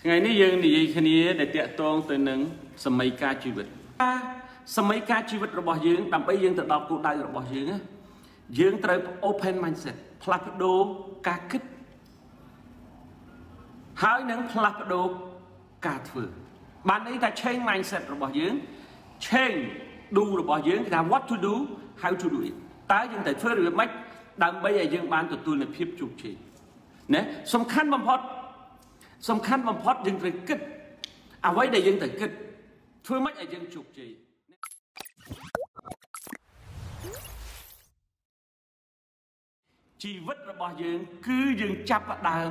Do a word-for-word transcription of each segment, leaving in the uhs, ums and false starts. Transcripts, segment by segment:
ngày nay dương thì khi này để tiện tôn từ những sầm mấy ca chi vật sầm mấy ca chi vật rồi bỏ dương tầm bây dương tự đọc cụ đại rồi bỏ dương á dương tới open mindset plapido ca kích hãy những plapido ca thừa bạn ấy ta change mindset rồi bỏ dương change do rồi bỏ dương là what to do how to do it tái dương tại thừa được mấy đằng bây giờ dương ban tụi tôi là phép chụp chỉ nè song khăn bầm phật song khăn bầm phật dương phải kích à vậy để dương phải kích thừa mấy ở dương chụp chỉ chỉ vứt rồi bỏ dương cứ dương chắp ở đàm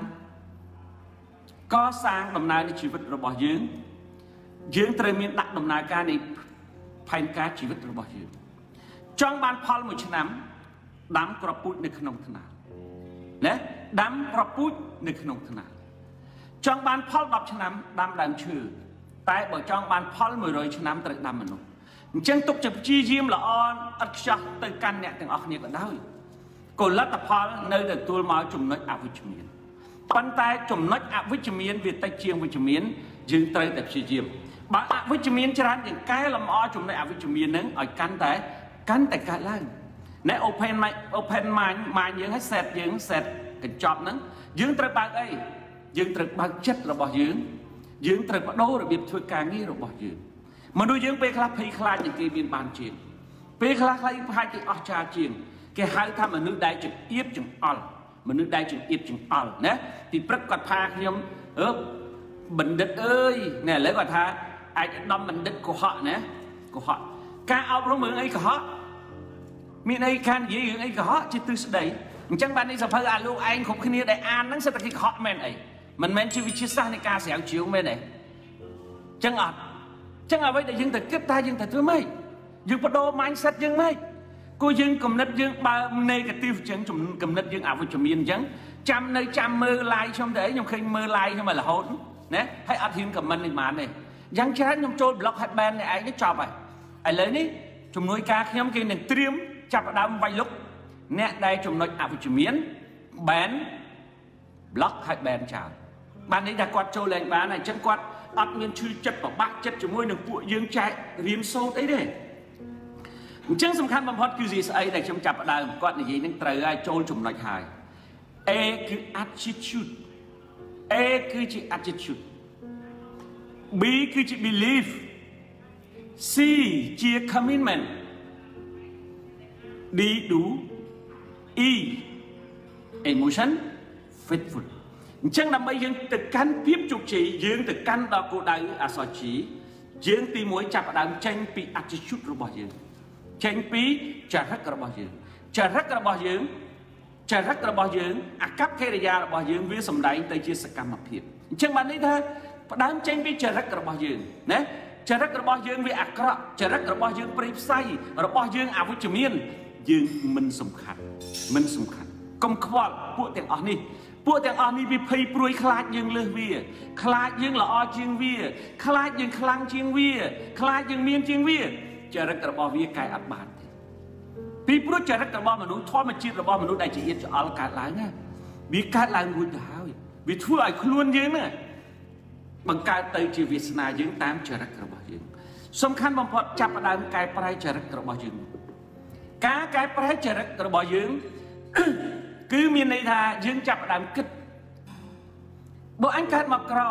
có sang đầm nai để chỉ vứt rồi bỏ dương dương trời miền đặt đầm nai ca này thành ca chỉ vứt rồi bỏ dương trong ban Paul một năm đám cọp bụiในขนมธนาเนี่ยดำกรอบปุ้ยในขนมธนาจองบานพอลดับชนะดำดำชื่อแต่บอกจองบานพอลมือรอยชนะตรึกดำมันนุ่มจังตุกจะจีจิมละออนอัดชักตึกกันเนี่ยถึงออกเนี่ยก็ได้ก่อนลัตตพอลในแต่ตัวมาจุ่มน้อยอวิชเมียนปันแต่จุ่มน้อยอวิชเมียนเวียดตะเชียงวิชเมียนยืนตรึกแต่จีจิมบางอวิชเมียนชนะอย่างแก่ลำอจุ่มน้อยอวิชเมียนนั้นอ่อยกันแต่กันแต่การล่างใน open mind open mind mind យើងឲ្យ set យើង set កញ្ចប់ហ្នឹងយើងត្រូវបើកអីយើងត្រូវបើកចិត្តរបស់យើងយើងត្រូវបដូររបៀបធ្វើការងាររបស់យើងមនុស្សយើងពេលខ្លះភ័យខ្លាចនឹងគេមានបានជាងពេលខ្លះខ្លះប្រហែលគេអស់ចាជាងគេហៅថាមនុស្សដែលចង្អៀតចង្អល់មនុស្សដែលចង្អៀតចង្អល់ណាទីព្រឹកគាត់ថាខ្ញុំអឺបណ្ឌិតអើយណែឥឡូវគាត់ថាអាចដំបណ្ឌិតកុហកណាកុហកការអប់រំរឿងអីកុហកមានអីខាននិយាយរឿងអីកុហកជាទិសដីអញ្ចឹងបាននេះសភៅអាលោកឯងគ្រប់គ្នាដែលអានហ្នឹងសិតតែគេកុហកមែនអីមិនមែនជាវិទ្យាសាស្ត្រនៃការស្រាវជ្រាវមែនទេអញ្ចឹងអត់អញ្ចឹងអ្វីដែលយើងត្រូវគិតថាយើងត្រូវធ្វើម៉េចយើងបដូរ mindset យើងម៉េចគួរយើងគំនិតយើងបើ negative អញ្ចឹងគំនិតយើងអវិជ្ជមានអញ្ចឹងចាំនៅចាំមើល live ខ្ញុំទៅអីខ្ញុំឃើញមើល live ខ្ញុំឲ្យរហូតណាហើយអត់ហ៊ាន comment នេះបានទេយ៉ាងច្រើនខ្ញុំចូល blog ឲ្យ ban នេះឯងនេះចប់ហើយឥឡូវនេះជំនួយការខ្ញុំគេនឹងត្រៀមចាប់ដើមវាយលុកអ្នកដែលចំណុចអវិជ្ជមានបែន block ហើយបែនចោលបាននេះថាគាត់ចូលលេងបានហើយអញ្ចឹងគាត់អត់មានឈឺចិត្តប្របាក់ចិត្តជាមួយនឹងពួកយើងចែករៀនសូត្រអីទេអញ្ចឹងសំខាន់បំផុតគឺស្អីដែលខ្ញុំចាប់ដើមគាត់និយាយនឹងត្រូវហើយចូលចំណុចហើយ A គឺ attitude A គឺជា attitude B គឺជា belief C ជា commitment D do E emotion faithful អញ្ចឹងដើម្បីយើងទៅកាន់ភាពជោគជ័យយើងទៅកាន់ដល់គោលដៅអសរជីយើងទីមួយចាប់ផ្ដើមចេញពី attitude របស់យើងចេញពីចរិតរបស់យើងចរិតរបស់យើងចរិតរបស់យើងអាកប្បកិរិយារបស់យើងវាសម្ដែងទៅជាសកម្មភាពអញ្ចឹងបាននេះថាផ្ដើមចេញពីចរិតរបស់យើងណាចរិតរបស់យើងវាអាក្រក់ចរិតរបស់យើងព្រៃផ្សៃរបស់យើងអវិជ្ជមានយើងមិនសំខាន់មិនសំខាន់កុំខ្វល់ពួកទាំងអស់នេះពួកទាំងអស់នេះវាភ័យព្រួយខ្លាចយើងលើសវាខ្លាចយើងល្អជាងវាខ្លាចយើងខ្លាំងជាងវាខ្លាចយើងមានជាងវាចរិតរបស់វាកែអត់បានទេពីព្រោះចរិតរបស់មនុស្សធម្មជាតិរបស់មនុស្សដែលជាអៀតច្អល់កើតឡើងណាវាកើតឡើងរួចទៅហើយវាធ្វើឲ្យខ្លួនយើងហ្នឹងបង្កើតទៅជាវាសនាយើងតាមចរិតរបស់យើងសំខាន់បំផុតចាប់ផ្ដើមកែប្រែចរិតរបស់យើងការកែប្រែចរិតរបស់យើងគឺមានន័យថាយើងចាប់ផ្ដើមគិតបើអញកើតមកក្រ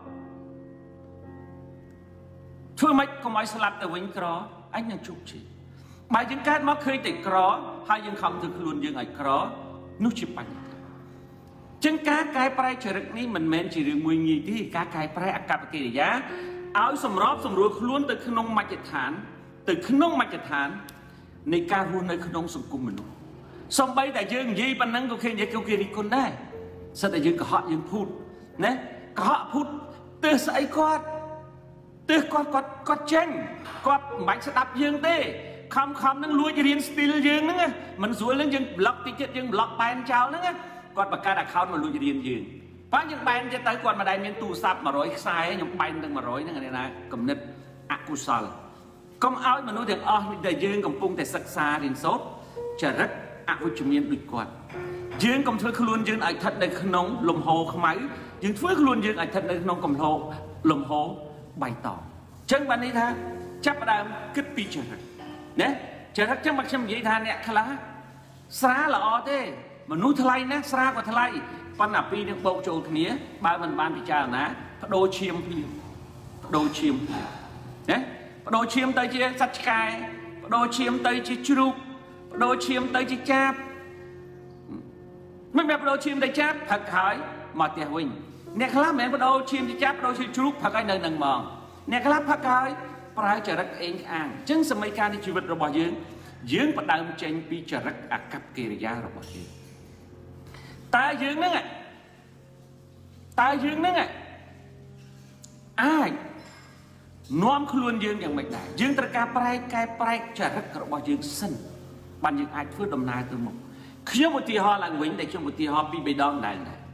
ធ្វើម៉េចកុំឲ្យស្លាប់ទៅវិញក្រអញនឹងជោគជ័យបើយើងកើតមកឃើញតែក្រហើយយើងខំធ្វើខ្លួនយើងឲ្យក្រនោះជាបញ្ហាចឹងការកែប្រែចរិតនេះមិនមែនជារឿងមួយងាយទេការកែប្រែអាកប្បកិរិយាឲ្យសម្របសម្រួលខ្លួនទៅក្នុងមជ្ឈដ្ឋានទៅក្នុងមជ្ឈដ្ឋាននៃការរស់នៅក្នុងសង្គមមនុស្សសំបីតែយើងនិយាយប៉ុណ្ណឹងក៏គេនិយាយគេគេរិះគន់ដែរសិតតែយើងកុហកយើងភូតណាកុហកភូតទើសស្អីគាត់ទើសគាត់គាត់គាត់ចេញគាត់មិនបាច់ស្ដាប់យើងទេខំខំនឹងលួចរៀន style យើងហ្នឹងមិនស្រួលហ្នឹងយើង block តិចទៀតយើង block បែនចោលហ្នឹងគាត់បង្កើត account មកលួចរៀនយើងបើយើងបែនទៀតទៅគាត់មិនដែលមានទូរស័ព្ទmột trămខ្សែខ្ញុំបែនទាំងmột trămហ្នឹងឯណាគំនិតអកុសលកុំឲ្យមនុស្សទាំងអស់ដែលយើងកំពុងតែសិក្សារៀនសូត្រចរិតអវិជ្ជមានដូចគាត់យើងកុំធ្វើខ្លួនយើងឲ្យស្ថិតនៅក្នុងលំហខ្មៅយើងធ្វើខ្លួនយើងអាចស្ថិតនៅក្នុងកំហុសលំហបៃតងចឹងបាននេះថាចាប់ផ្ដើមគិតពីចរិតណាចរិតចឹងមកខ្ញុំនិយាយថាអ្នកខ្លះស្រាល្អទេមនុស្សថ្លៃណាស់ស្រាក៏ថ្លៃប៉ុន្តែពីរនឹងបោកចូលគ្នាបើមិនបានពិចារណាបដូរឈាមភ្លាមបដូរឈាមភ្លាមណាបដូរឈាមទៅជាសត្វឆ្កែបដូរឈាមទៅជាជ្រូកបដូរឈាមទៅជាចាបមិនមែនបដូរឈាមទៅចាបផឹកហើយមកផ្ទះវិញអ្នកខ្លះមិនមែនបដូរឈាមជាចាបបដូរជាជ្រូកផឹកហើយនៅនឹងមកអ្នកខ្លះផឹកហើយប្រើចរិតអេងអាងអញ្ចឹងសម័យកាលនៃជីវិតរបស់យើងយើងផ្ដើមចេញពីចរិតអកប្បកិរិយារបស់យើងតើយើងហ្នឹងតើយើងហ្នឹងអាចនាំខ្លួនយើងយ៉ាងម៉េចដែរយើងត្រូវការប្រែកែប្រែកចរិតរបស់យើងសិនបានយើងអាចធ្វើដំណើរទៅមុខខ្ញុំឧទាហរណ៍ឡើងវិញដែលខ្ញុំឧទាហរណ៍ពីបេដងដែរដែរ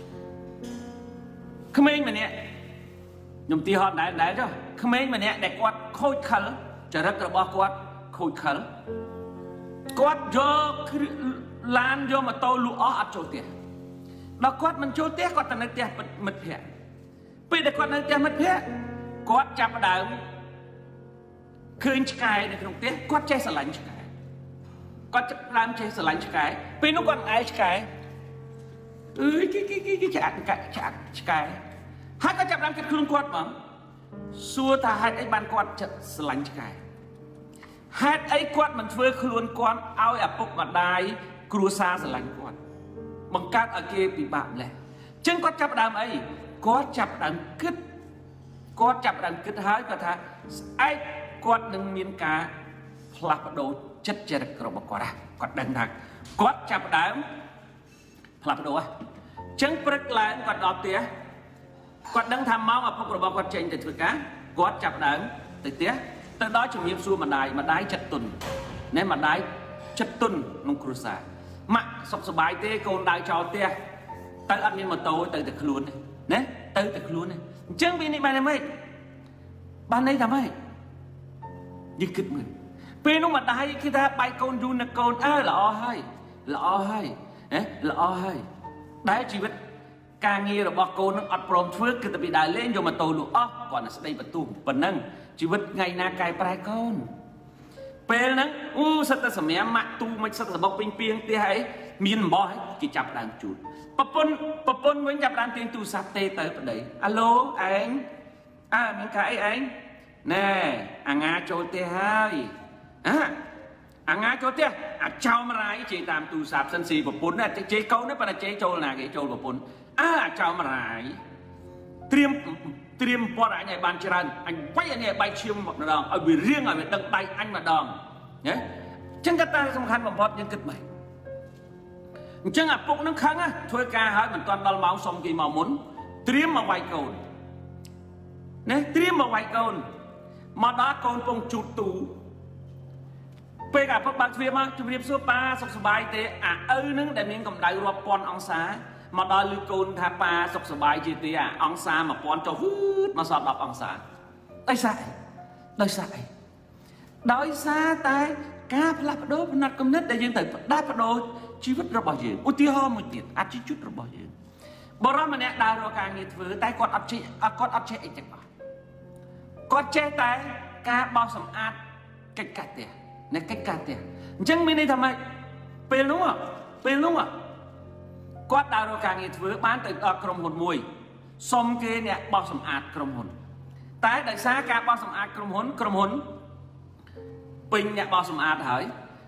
ក្មេងម្នាក់ខ្ញុំឧទាហរណ៍ដែរដែរចុះក្មេងម្នាក់ដែលគាត់ខូចខិលចរិតរបស់គាត់ខូចខិលគាត់យកឡានយកម៉ូតូលក់អស់អត់ចូលផ្ទះដល់គាត់មិនចូលផ្ទះគាត់ទៅនៅផ្ទះមិត្តភ័ក្តិពេលដែលគាត់នៅផ្ទះមិត្តភ័ក្តិគាត់ចាប់ផ្ដើមឃើញឆ្កែនៅក្នុងផ្ទះគាត់ចេះស្រឡាញ់ឆ្កែគាត់ចាប់ផ្ដើមចេះស្រឡាញ់ឆ្កែពេលនោះគាត់អាយឆ្កែអើយគេគេគេឆ្អាក់ឆ្អាក់ឆ្កែហើយគាត់ចាប់ផ្ដើមគិតខ្លួនគាត់បងសួរថាហេតុអីបានគាត់ចិត្តស្រឡាញ់ឆ្កែហេតុអីគាត់មិនធ្វើខ្លួនគាត់ឲ្យឪពុកម្ដាយគ្រួសារស្រឡាញ់គាត់បង្កើតឲ្យគេពិបាកម្លេះអញ្ចឹងគាត់ចាប់ផ្ដើមអីគាត់ចាប់ផ្ដើមគិតគាត់ចាប់ផ្ដើមគិតហើយគាត់ថាស្អែកគាត់នឹងមានការផ្លាស់ប្ដូរចិត្តចរិតរបស់គាត់គាត់ដឹងថាគាត់ចាប់ផ្ដើមផ្លាស់ប្ដូរអញ្ចឹងព្រឹកឡើងគាត់ដល់ផ្ទះគាត់ដឹងថាម៉ោងឪពុករបស់គាត់ចេញទៅធ្វើការគាត់ចាប់ផ្ដើមទៅផ្ទះទៅដល់ជំរាបសួរម្ដាយម្ដាយចិត្តទុនណែម្ដាយចិត្តទុនក្នុងគ្រួសារម៉ាក់សុខសប្បាយទេកូនដើរចោលផ្ទះទៅអត់មានម៉ូតូទៅតែខ្លួនណាទៅតែខ្លួនអញ្ចឹងវានេះបានតែម៉េចបានន័យថាម៉េចយើងគិតមើលពេលនោះម្ដាយគេថាបាយកូនយូរណាស់កូនអើល្អហើយល្អហើយណាល្អហើយដែលជីវិតការងាររបស់កូននឹងអត់ព្រមធ្វើគឺតែពីដើរលេងយកម៉ូតូលក់អស់គាត់នឹងស្ដីបន្ទោសប៉ុណ្ណឹងជីវិតថ្ងៃណាកែប្រែកូនពេលហ្នឹងអូសិតតែសម្រាប់ម៉ាក់ទូមិនសិតសបុកពេញពីងផ្ទះអីមានអំបោះឲ្យគេចាប់ដើមជូតប្រពន្ធប្រពន្ធវិញចាប់ដើមទាញទូរស័ព្ទទេទៅប្តីអាឡូឯងអើមានការអីឯងណែអាងាចូលផ្ទះហើយអើអាងាចូលផ្ទះអាចោមរាយជេរតាមទូរស័ព្ទសិនស៊ីប្រពន្ធណាជេរកូនណាប៉ុន្តែជេរចូលណាគេចូលប្រពន្ធអើអាចោមរាយត្រៀមត្រៀមពណ៌អញឲ្យបានច្រើនអញវាយអញឲ្យបាយឈាមម្ដងឲ្យវារៀងឲ្យវាដឹងដៃអញម្ដងណាអញ្ចឹងកត្តាសំខាន់បំផុតយើងគិតមិនអញ្ចឹងអាពុកនឹងខឹងធ្វើការហើយមិនទាន់ដល់ម៉ោងសុំគេមកមុនត្រៀមមកវាយកូនណាត្រៀមមកវាយកូនមកដល់កូនពងជូតទូពេលអាពុកបើកទ្វារមកជម្រាបសួរប៉ាសុខសប្បាយទេអាឪនឹងដែលមានកម្ដៅរាប់ពាន់អង្សាមកដល់លឺកូនថាប៉ាសុខសប្បាយជាទេអាអង្សាមួយពាន់ចុះវឺតមកសល់ដប់អង្សាដោយសារអីដោយសារអីដោយសារតែការផ្លាស់ប្ដូរផ្នត់គំនិតដែលយើងត្រូវផ្លាស់ប្ដូរជីវិតរបស់យើងឧទាហរណ៍មួយទៀតអាជីវកម្មរបស់យើងបរិសម្នាក់ដើររកការងារធ្វើតែគាត់អត់ចេះគាត់អត់ចេះអីទាំងអស់គាត់ចេះតែការបោសសម្អាតកិច្ចការផ្ទះនៃកិច្ចការផ្ទះអញ្ចឹងមានន័យថាម៉េចពេលនោះពេលនោះគាត់ដើររកការងារធ្វើបានទៅដល់ក្រុមហ៊ុនមួយសុំគេអ្នកបោសសម្អាតក្រុមហ៊ុនតែដោយសារការបោសសម្អាតក្រុមហ៊ុនក្រុមហ៊ុនពេញអ្នកបោសសម្អាតហើយ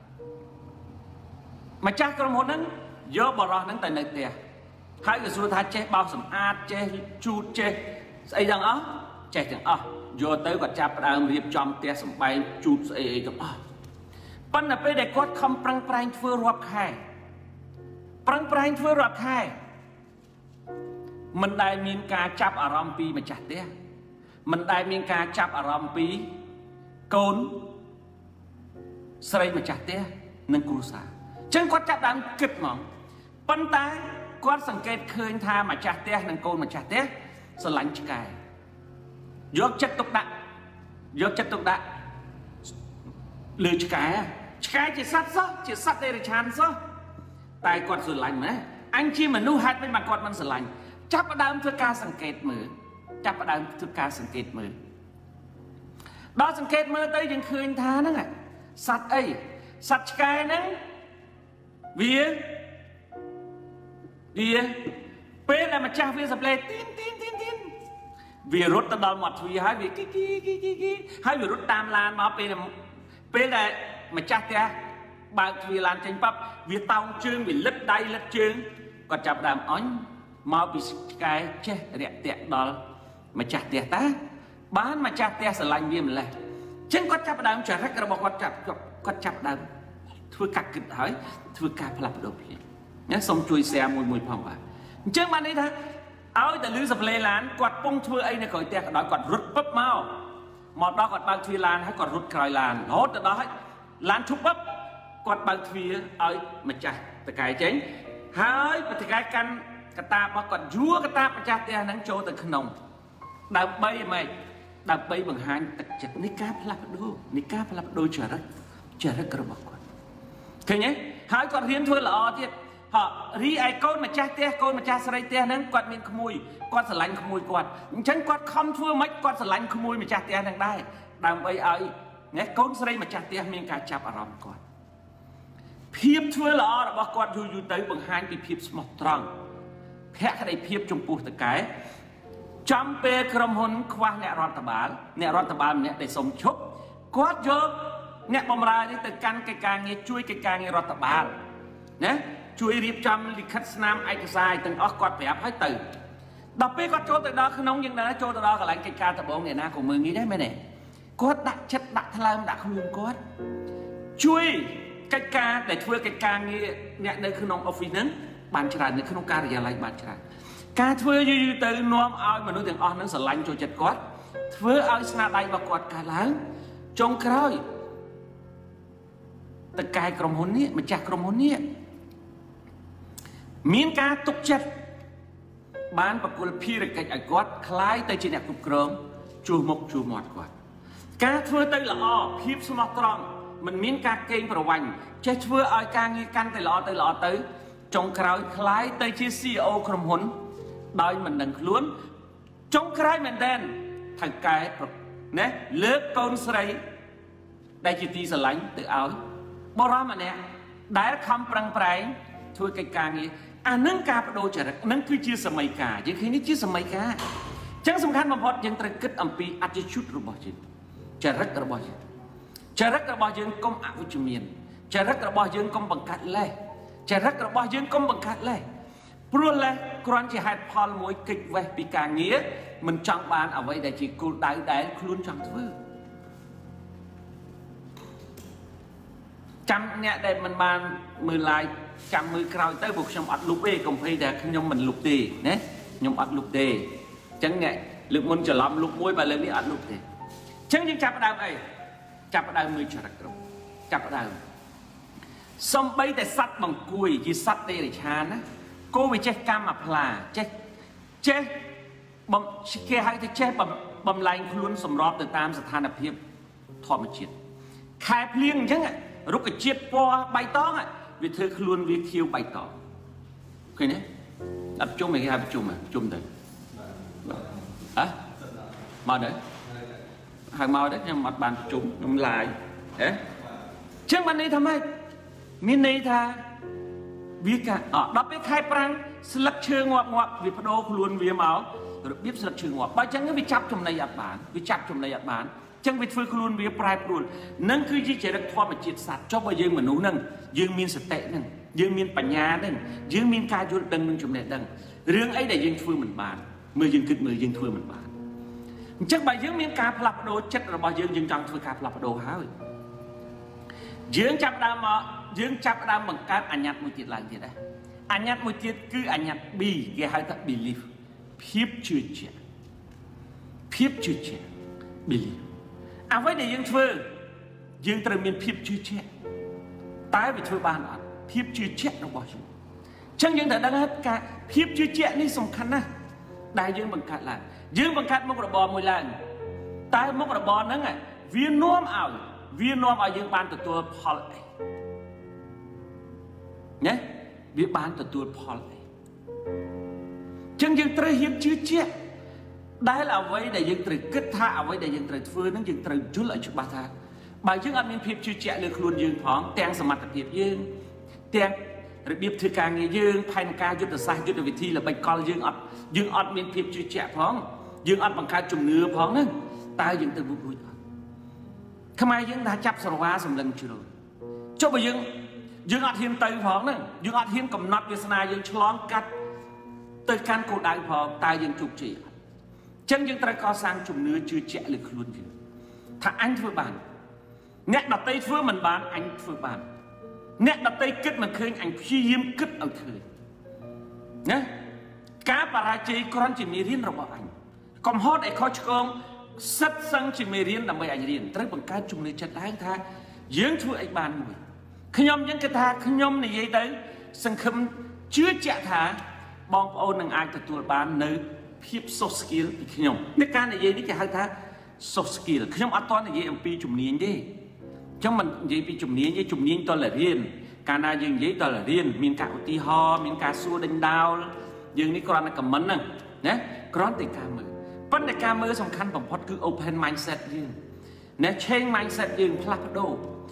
ម្ចាស់ក្រុមហ៊ុនហ្នឹងយកបរិសហ្នឹងទៅនៅផ្ទះហើយក៏សួរថាចេះបោសសម្អាតចេះជូតចេះស្អីទាំងអស់ចេះទាំងអស់យកទៅគាត់ចាប់ផ្ដើមរៀបចំផ្ទះសម្បែងជូតស្អីអីទាំងអស់ប៉ុន្តែពេលដែលគាត់ខំប្រឹងប្រែងធ្វើរាប់ខែប្រឹងប្រែងធ្វើរាប់ខែមិនដែលមានការចាប់អារម្មណ៍ពីម្ចាស់ផ្ទះមិនដែលមានការចាប់អារម្មណ៍ពីកូនស្រីម្ចាស់ផ្ទះនិងគ្រួសារអញ្ចឹងគាត់ចាប់ដើមគិតហ្មងប៉ុន្តែគាត់សង្កេតឃើញថាម្ចាស់ផ្ទះនិងកូនម្ចាស់ផ្ទះស្រឡាញ់ឆ្កែយកចិត្តទុកដាក់យកចិត្តទុកដាក់លើឆ្កែឆ្កែជាសត្វសោះជាសត្វដេរឆានសោះតែគាត់ស្រឡាញ់ណាអញជាមនុស្សហេតុមិនបានគាត់មិនស្រឡាញ់ចាប់ផ្ដើមធ្វើការសង្កេតមើលចាប់ផ្ដើមធ្វើការសង្កេតមើលដល់សង្កេតមើលទៅយើងឃើញថាហ្នឹងសត្វអីសត្វឆ្កែហ្នឹងវាវាពេលដែលម្ចាស់វាសប្លេទីនទីនទីនទីនវារត់ទៅដល់មាត់ទ្វារហើយវាគីគីគីគីគីហើយវារត់តាមឡានមកពេលពេលដែលម្ចាស់ផ្ទះបើកទ្វារឡានចេញប៉ាប់វាតោងជើងវាលិតដៃលិតជើងគាត់ចាប់ដើមអញមកពីឆ្កែចេះរាក់ទាក់ដល់ម្ចាស់ផ្ទះតាបានម្ចាស់ផ្ទះស្រឡាញ់វាម្លេះអញ្ចឹងគាត់ចាប់ដើមចរិតរបស់គាត់ចាប់គាត់ចាប់ដើមធ្វើការគិតហើយធ្វើការផ្លាស់ប្ដូរភ្លាមណាសូមជួយ share មួយមួយផងបាទអញ្ចឹងបានន័យថាឲ្យតែលឺសប្លេឡានគាត់ពងធ្វើអីនៅក្រោយផ្ទះក៏ដោយគាត់រត់ពឹបមកមកដល់គាត់បើកទ្វារឡានហើយគាត់រត់ក្រោយឡានរហូតទៅដល់ហើយឡានឈប់ពឹបគាត់បើកទ្វារឲ្យម្ចាស់តកែចេញហើយបតកែកាន់កតារបស់គាត់យួរកតាម្ចាស់ផ្ទះហ្នឹងចូលទៅក្នុងដើម្បីម៉េចដើម្បីបង្ហាញទឹកចិត្តនៃការផ្លាស់ប្ដូរនៃការផ្លាស់ប្ដូរចរិតចរិតរបស់គាត់ឃើញទេហើយគាត់រៀនធ្វើល្អទៀតហ៎រីឯកូនម្ចាស់ផ្ទះកូនម្ចាស់ស្រីផ្ទះហ្នឹងគាត់មានក្មួយគាត់ស្រឡាញ់ក្មួយគាត់អញ្ចឹងគាត់ខំធ្វើម៉េចគាត់ស្រឡាញ់ក្មួយម្ចាស់ផ្ទះហ្នឹងដែរដើម្បីឲ្យណាកូនស្រីម្ចាស់ផ្ទះមានការចាប់អារម្មណ៍គាត់ភាពធ្វើល្អរបស់គាត់យូរយូរទៅបង្ហាញពីភាពស្មោះត្រង់ភក្ដីភាពចំពោះតកែចំពេលក្រុមហ៊ុនខ្វះអ្នករដ្ឋបាលអ្នករដ្ឋបាលម្នាក់ដែលសុំឈប់គាត់យកអ្នកបម្រើនេះទៅកាន់កិច្ចការងារជួយកិច្ចការងាររដ្ឋបាលណាជួយរៀបចំលិខិតស្នាមឯកសារទាំងអស់គាត់ប្រាប់ឲ្យទៅដល់ពេលគាត់ចូលទៅដល់ក្នុងយើងដឹងចូលទៅដល់កន្លែងកិច្ចការដំបូងអ្នកណាក៏មើលងាយដែរមែនទេគាត់ដាក់ចិត្តដាក់ថ្លើមដាក់ខ្លួនគាត់ជួយកិច្ចការដែលធ្វើកិច្ចការងារអ្នកនៅក្នុង office ហ្នឹងបានច្រើននៅក្នុងការិយាល័យបានច្រើនការធ្វើយូរយូរទៅនាំឲ្យមនុស្សទាំងអស់ហ្នឹងស្រឡាញ់ចូលចិត្តគាត់ធ្វើឲ្យស្នាដៃរបស់គាត់កើនឡើងចុងក្រោយតកែក្រុមហ៊ុននេះម្ចាស់ក្រុមហ៊ុននេះមានការទុកចិត្តបានបកគលភារកិច្ចឲ្យគាត់คล้ายទៅជាអ្នកគ្រប់គ្រងជួសមុខជួសមាត់គាត់ការធ្វើទៅល្អភាពស្មោះត្រង់មិនមានការកេងប្រវ័ញ្ចចេះធ្វើឲ្យការងារកាន់តែល្អទៅល្អទៅចុងក្រោយคล้ายទៅជា ซี อี អូ ក្រុមហ៊ុនដោយមិនដឹងខ្លួនចុងក្រោយមែនតើថៅកែណាលើកកូនស្រីដែលជាទីស្រឡាញ់ទៅឲ្យបរិមម្នាក់ដែលខំប្រឹងប្រែងធ្វើកិច្ចការងារអានឹងការបដូរចរិតនឹងគឺជាសម័យកាលយើងឃើញនេះជាសម័យកាលអញ្ចឹងសំខាន់បំផុតយើងត្រូវគិតអំពី attitude របស់យើងចរិតរបស់យើងចរិតរបស់យើងកុំអវិជ្ជមានចរិតរបស់យើងកុំបង្កើតលេសចរិតរបស់យើងកុំបង្កើតលេសព្រោះលេសគ្រាន់ជាហេតុផលមួយគេចវេះពីការងារមិនចង់បានអ្វីដែលជាគោលដៅដែលខ្លួនចង់ធ្វើចាំអ្នកដែលមិនបានមើល live ចាំមើលក្រោយទៅព្រោះខ្ញុំអត់លុបទេកុំភ័យតែខ្ញុំមិនលុបទេណាខ្ញុំអត់លុបទេអញ្ចឹងអ្នកលើកមុនច្រឡំលុបមួយបើលើកនេះអត់លុបទេអញ្ចឹងយើងចាប់ផ្ដើមអីចាប់ផ្ដើមមើលចរិតក្រុមចាប់ផ្ដើមសំបីតែសត្វបង្គួយជាសត្វទេរិឆានណាគោវាចេះកម្មផ្លាចេះចេះបំគេហៅថាចេះបំលែងខ្លួនសម្របទៅតាមស្ថានភាពធម្មជាតិខែភ្លៀងអញ្ចឹងរុក្ខជាតិពណ៌បៃតងវាធ្វើខ្លួនវាខៀវបៃតងឃើញទេអត់ជុំឯគេហៅប្រជុំជុំទៅហ៎មកទៅហៅមកទៅខ្ញុំអត់បានប្រជុំខ្ញុំឡាយហ៎ចឹងបានន័យថាម៉េចមានន័យថាវាកាអត់ដល់ពេលខែប្រាំងស្លឹកឈើងាប់ងាប់វាបដូរខ្លួនវាមករបៀបស្លឹកឈើងាប់បើចឹងវាចាប់ចំណីអត់បានវាចាប់ចំណីអត់បានចឹងវាធ្វើខ្លួនវាប្រែប្រួលនឹងគឺជាចរិតធម្មជាតិសត្វចុះបើយើងមនុស្សហ្នឹងយើងមានសតិហ្នឹងយើងមានបញ្ញាហ្នឹងយើងមានការយល់ដឹងនិងចំណេះដឹងរឿងអីដែលយើងធ្វើមិនបានមើលយើងគិតមើលយើងធ្វើមិនបានអញ្ចឹងបើយើងមានការផ្លាស់ប្ដូរចិត្តរបស់យើងយើងចង់ធ្វើការផ្លាស់ប្ដូរហើយយើងចាប់ដើមមកយើងចាប់ដើមបង្កើតអញ្ញត្តិមួយទៀតឡើងទៀតដែរអញ្ញត្តិមួយទៀតគឺអញ្ញត្តិ B គេហៅថា belief ភាពជឿជាក់ភាពជឿជាក់ belief អ្វីដែលយើងធ្វើយើងត្រូវមានភាពជឿជាក់តែវាធ្វើបានអត់ភាពជឿជាក់របស់យើងអញ្ចឹងយើងត្រូវដឹងថាការភាពជឿជាក់នេះសំខាន់ណាស់ដែលយើងបង្កើតឡើងយើងបង្កើតមុខរបរមួយឡើងតែមុខរបរហ្នឹងវានាំឲ្យវានាំឲ្យយើងបានទទួលផលអីណាវាបានទទួលផលអី chân dương trời hiến chứa chết đấy là vậy để dương trời kết tha vậy để dương trời phơi nó dương trời chút lại chút ba tha bài dương ăn miên phép chứa chết được luôn dương phóng tang sầm mặt phép dương tang rồi biết thứ càng nghe dương phanh ca chút là sai chút là vị thi là bạch con dương ọt dương ọt miên phép chứa chết phóng dương ọt bằng ca trùng nứa phóng nữa ta dương trời bụi bụi không ai dương đã chấp sờ hóa sầm lần chưa rồi cho bây dương dương ọt hiên tây phóng nữa dương ọt hiên cầm nát việt nam dương chlong cắt tới can cổ đại phóng ta dương trục chỉ chân dương trời co sang trùng nứa chưa chết được luôn dương thà anh thưa bạn nét đặt tay phơi mình bán anh phơi bán nét đặt tay kết mình khơi anh phi hiếm kết ở khơi nhé cá bà ra chơi con chỉ mi riêng rồi bảo anh còn hot để coi con sắt xăng chỉ mi riêng là mấy anh riêng tới bằng cá chung này chặt đá tha dưỡng thua anh bàn mùi khi nhom những cái tha khi nhom này vậy đấy sân khâm chưa chạ thả bong ôn năng ai từ tuổi bán nơi phép soft skill khi nhom cái cá này vậy đi cái hai tha soft skill khi nhom ăn toán này vậy em pi chủng niên đi trong mình vậy bị chủng niên với chủng niên to là riêng cả na dương giấy to là riêng miền cả ti ho miền cả xua đánh đao dương ní con là cầm mấn nè nhé con thì ca mơ vấn đề ca mơ song khăn bằng phật cứ open mindset dương nè change mindset dương plakado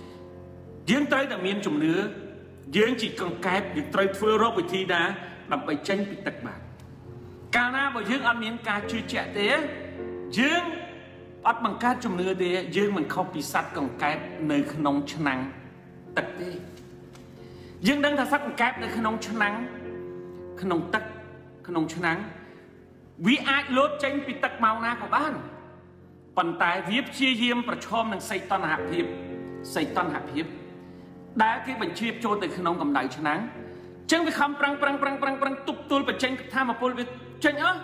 dương tới là miền chủng nứa dương chỉ cần kẹp dương tới phơi rốt với thi đá làm bài tranh bị tật bạc cả na bởi dương ăn miền cả chưa trẻ thế dương bắt bằng cá chủng nứa thế dương mình không bị sát còn kẹp nơi nông năng tật thế dương đang thật sắc kẹp nơi nông năng nông tật nông năng vì ai lốt tranh bị tật màu na của bạn phần tài viết chia diêm và chom năng xây toàn hạt hiệp xây toàn hạt hiệp đã cái bệnh chia cho từ nông cầm đại năng chân vì không prang prang prang prang prang tục tôi và tranh tham mà pol việc tranh ớ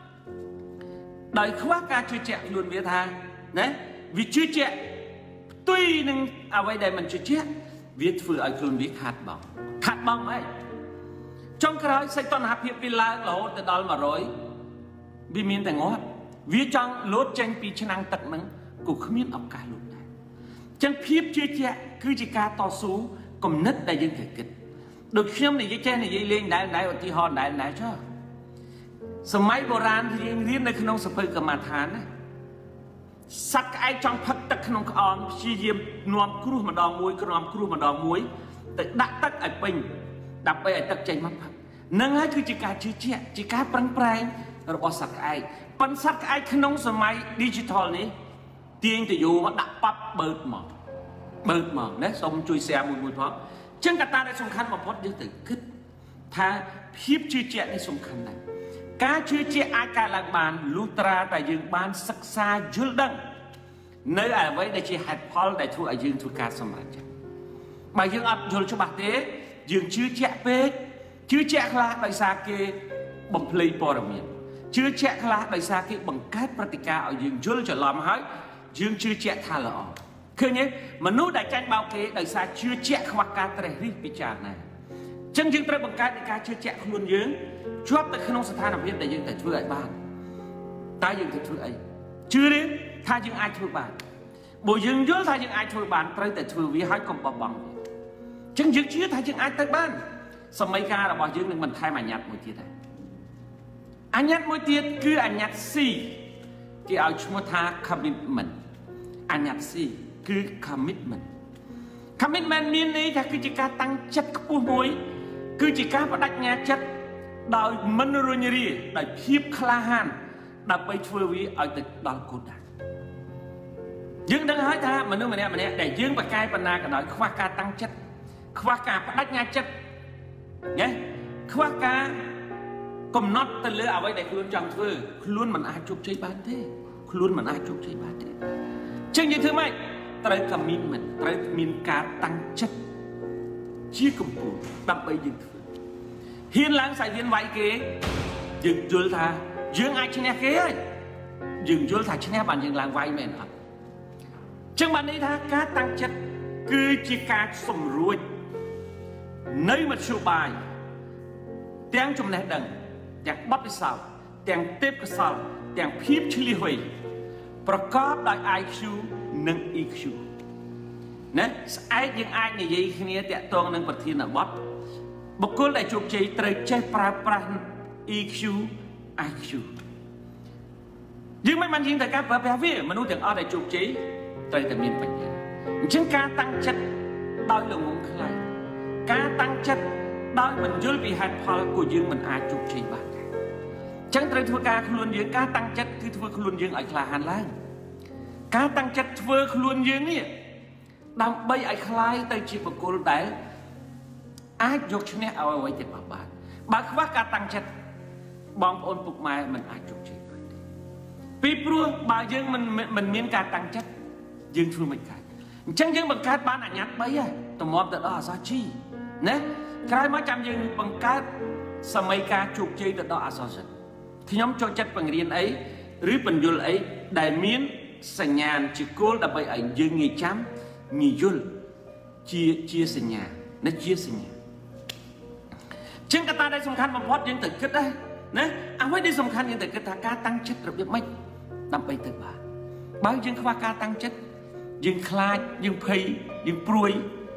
đời khóa ca chưa trẻ luôn biết tha đấy vì chưa trẻ tuy nhưng à vậy đây mình chưa chết viết vừa ở luôn viết hạt bóng hạt bóng ấy trong cái đó xây toàn hạt hiệp vì là lỗ từ đó mà rồi vì miền thành ngót viết trong lốt tranh pi chân năng tật nắng cũng không biết ông ca luôn này chân phiếp chưa trẻ cứ chỉ ca to số còn nứt đại dân thể kịch được xem này dây chen này dây lên đại đại ở tí hòn đại đại choสมัยโบราณที่เรียนในขนมสเปรย์กรรมฐานนะสักไอจังพักตักขนมขอมชีเยี่ยมนวมครูมาดองมวยขนมครูมาดองมวยแต่ดักตักไอปิงดับไปไอตักใจมันพักนั่งให้คือจิกาชื่อเจี๊ยจิกาปรังแปรงเราบอกสักไอปันสักไอขนมสมัยดิจิทัลนี้เตียงจะอยู่ว่าดักปั๊บเบิดหมอกเบิดหมอกนะสมจุยแซมมวยมวยเพราะจังกตาได้สำคัญมาพอดยึดติดขึ้นถ้าพิบชื่อเจี๊ยนี่สำคัญนะการชื่อเจี๊ยอาการหลักบานลูตราแต่ยังบานศึกษายุลดังเนื้ออะไรไว้ในชีหัดพอลได้ทั่วยังทุกการสมัยจังมายังอับยุลฉบับเต้ยังชื่อเจี๊ยเป็ดชื่อเจี๊ยคลาไปซาเกบังเพลย์ปอร์เมียนชื่อเจี๊ยคลาไปซาเกบังการปฏิกาเอายังยุลจะล้อมหายยังชื่อเจี๊ยทาลอคือเนี้ยมนุษย์ได้ใจเบาเกได้ซาชื่อเจี๊ยขวักการเตะริปิจารณ์จังยังเตะบังการในการชื่อเจี๊ยขลุ่นยืงชอบแต่ขนมสถานอภิษแต่ยังแต่ช่วยบ้านตายยังแต่ช่วยชื่อนี้ถ้ายังไอช่วยบ้านบุญยังเยอะถ้ายังไอช่วยบ้านเตะแต่ช่วยวิหารกบบังจังยังชื่อถ้ายังไอแต่บ้านสมัยการเราบอกยังหนึ่งมันไทยมาหยัดมวยตีได้อันหยัดมวยตีคืออันหยัดสี่ที่เอาชั่วท่า commitment อันหยัดสี่คือ commitment commitment มีนี้จะคือจิการตั้งจัดกปูมวยคือจิการประดักงานจัดโดยมันรุนแรงโดยพิบคลาหันโดยไปช่วยวิเอาแต่ดอลกุดยึงดังให้ท่ามันนู้นมันเนี้ยมันเนี้ยแต่ยึงไปไกลปนากันโดยขวาการตั้งจัดขวาการประดักงานจัดเนี่ยขวาการกำนัดตะเลือเอาไว้ในคลุนจังเฟื่อคลุนมันอาจุกใจบ้านเท่คลุนมันอาจุกใจบ้านเท่เช่นยังถือไหมไตรกมินมันไตรมินการตั้งจัดชี้กำปูดับไปยึงhiên lãng sai hiên vay kế dừng dul tha dương ai chne kế ấy dừng dul tha chne bàn dừng lãng vay mền hả chẳng bàn đây tha cá tăng chất cứ chỉ cá sầm ruồi nơi mà chịu bài tiếng trong này đằng tiếng bắp cái sào tiếng tép cái sào tiếng phíp chili huỳnh ประกอบដោយ ไอ คิว និង อี คิว ណាស្អែកយើងអាចនិយាយគ្នាតាក់ទងនឹងប្រធានបទបុគ្គលដែលជោគជ័យត្រូវចេះប្រើប្រាស់ อี คิว ai kêu dương mấy bạn riêng tại các bà bé viết mà nuôi tiếng ở đây chụp chế tại tại miền Bắc chứng ca tăng chất đôi là muốn khai ca tăng chất đôi mình dưới bị hạt phật của dương mình ai chụp chế bạn chẳng tại thua ca luôn dương ca tăng chất cứ thua luôn dương ở là Hàn Lan ca tăng chất thua luôn dương nè đang bay ai khai tay chỉ một cô đấy ai dục cho nên ao ấy thì bảo bạn bà khóa ca tăng chất bom ôn phục mai mình ai chụp chế vì pru bà dương mình mình miên ca tăng chất dương thua mình cả chẳng dương bằng cát bán ảnh nhát bấy à tụi mọp từ đó là sao chi nè cái mới chăm dương bằng cát sao mấy ca chụp chơi từ đó là sao rồi thì nhóm cho chất bằng riêng ấy rưới bằng dul ấy đại miên sành nhàn chỉ cố là bởi ảnh dương nghỉ chám nghỉ dul chia chia sành nhà nó chia sành nhà chính cái ta đây song khăn bằng hót dương tự kết đây nè anh mới đi song khăn dương tự kết ta ca tăng chất rồi biết mấy năm bảy từ bà bao dương khoa ca tăng chất dương khai dương phay dương pruy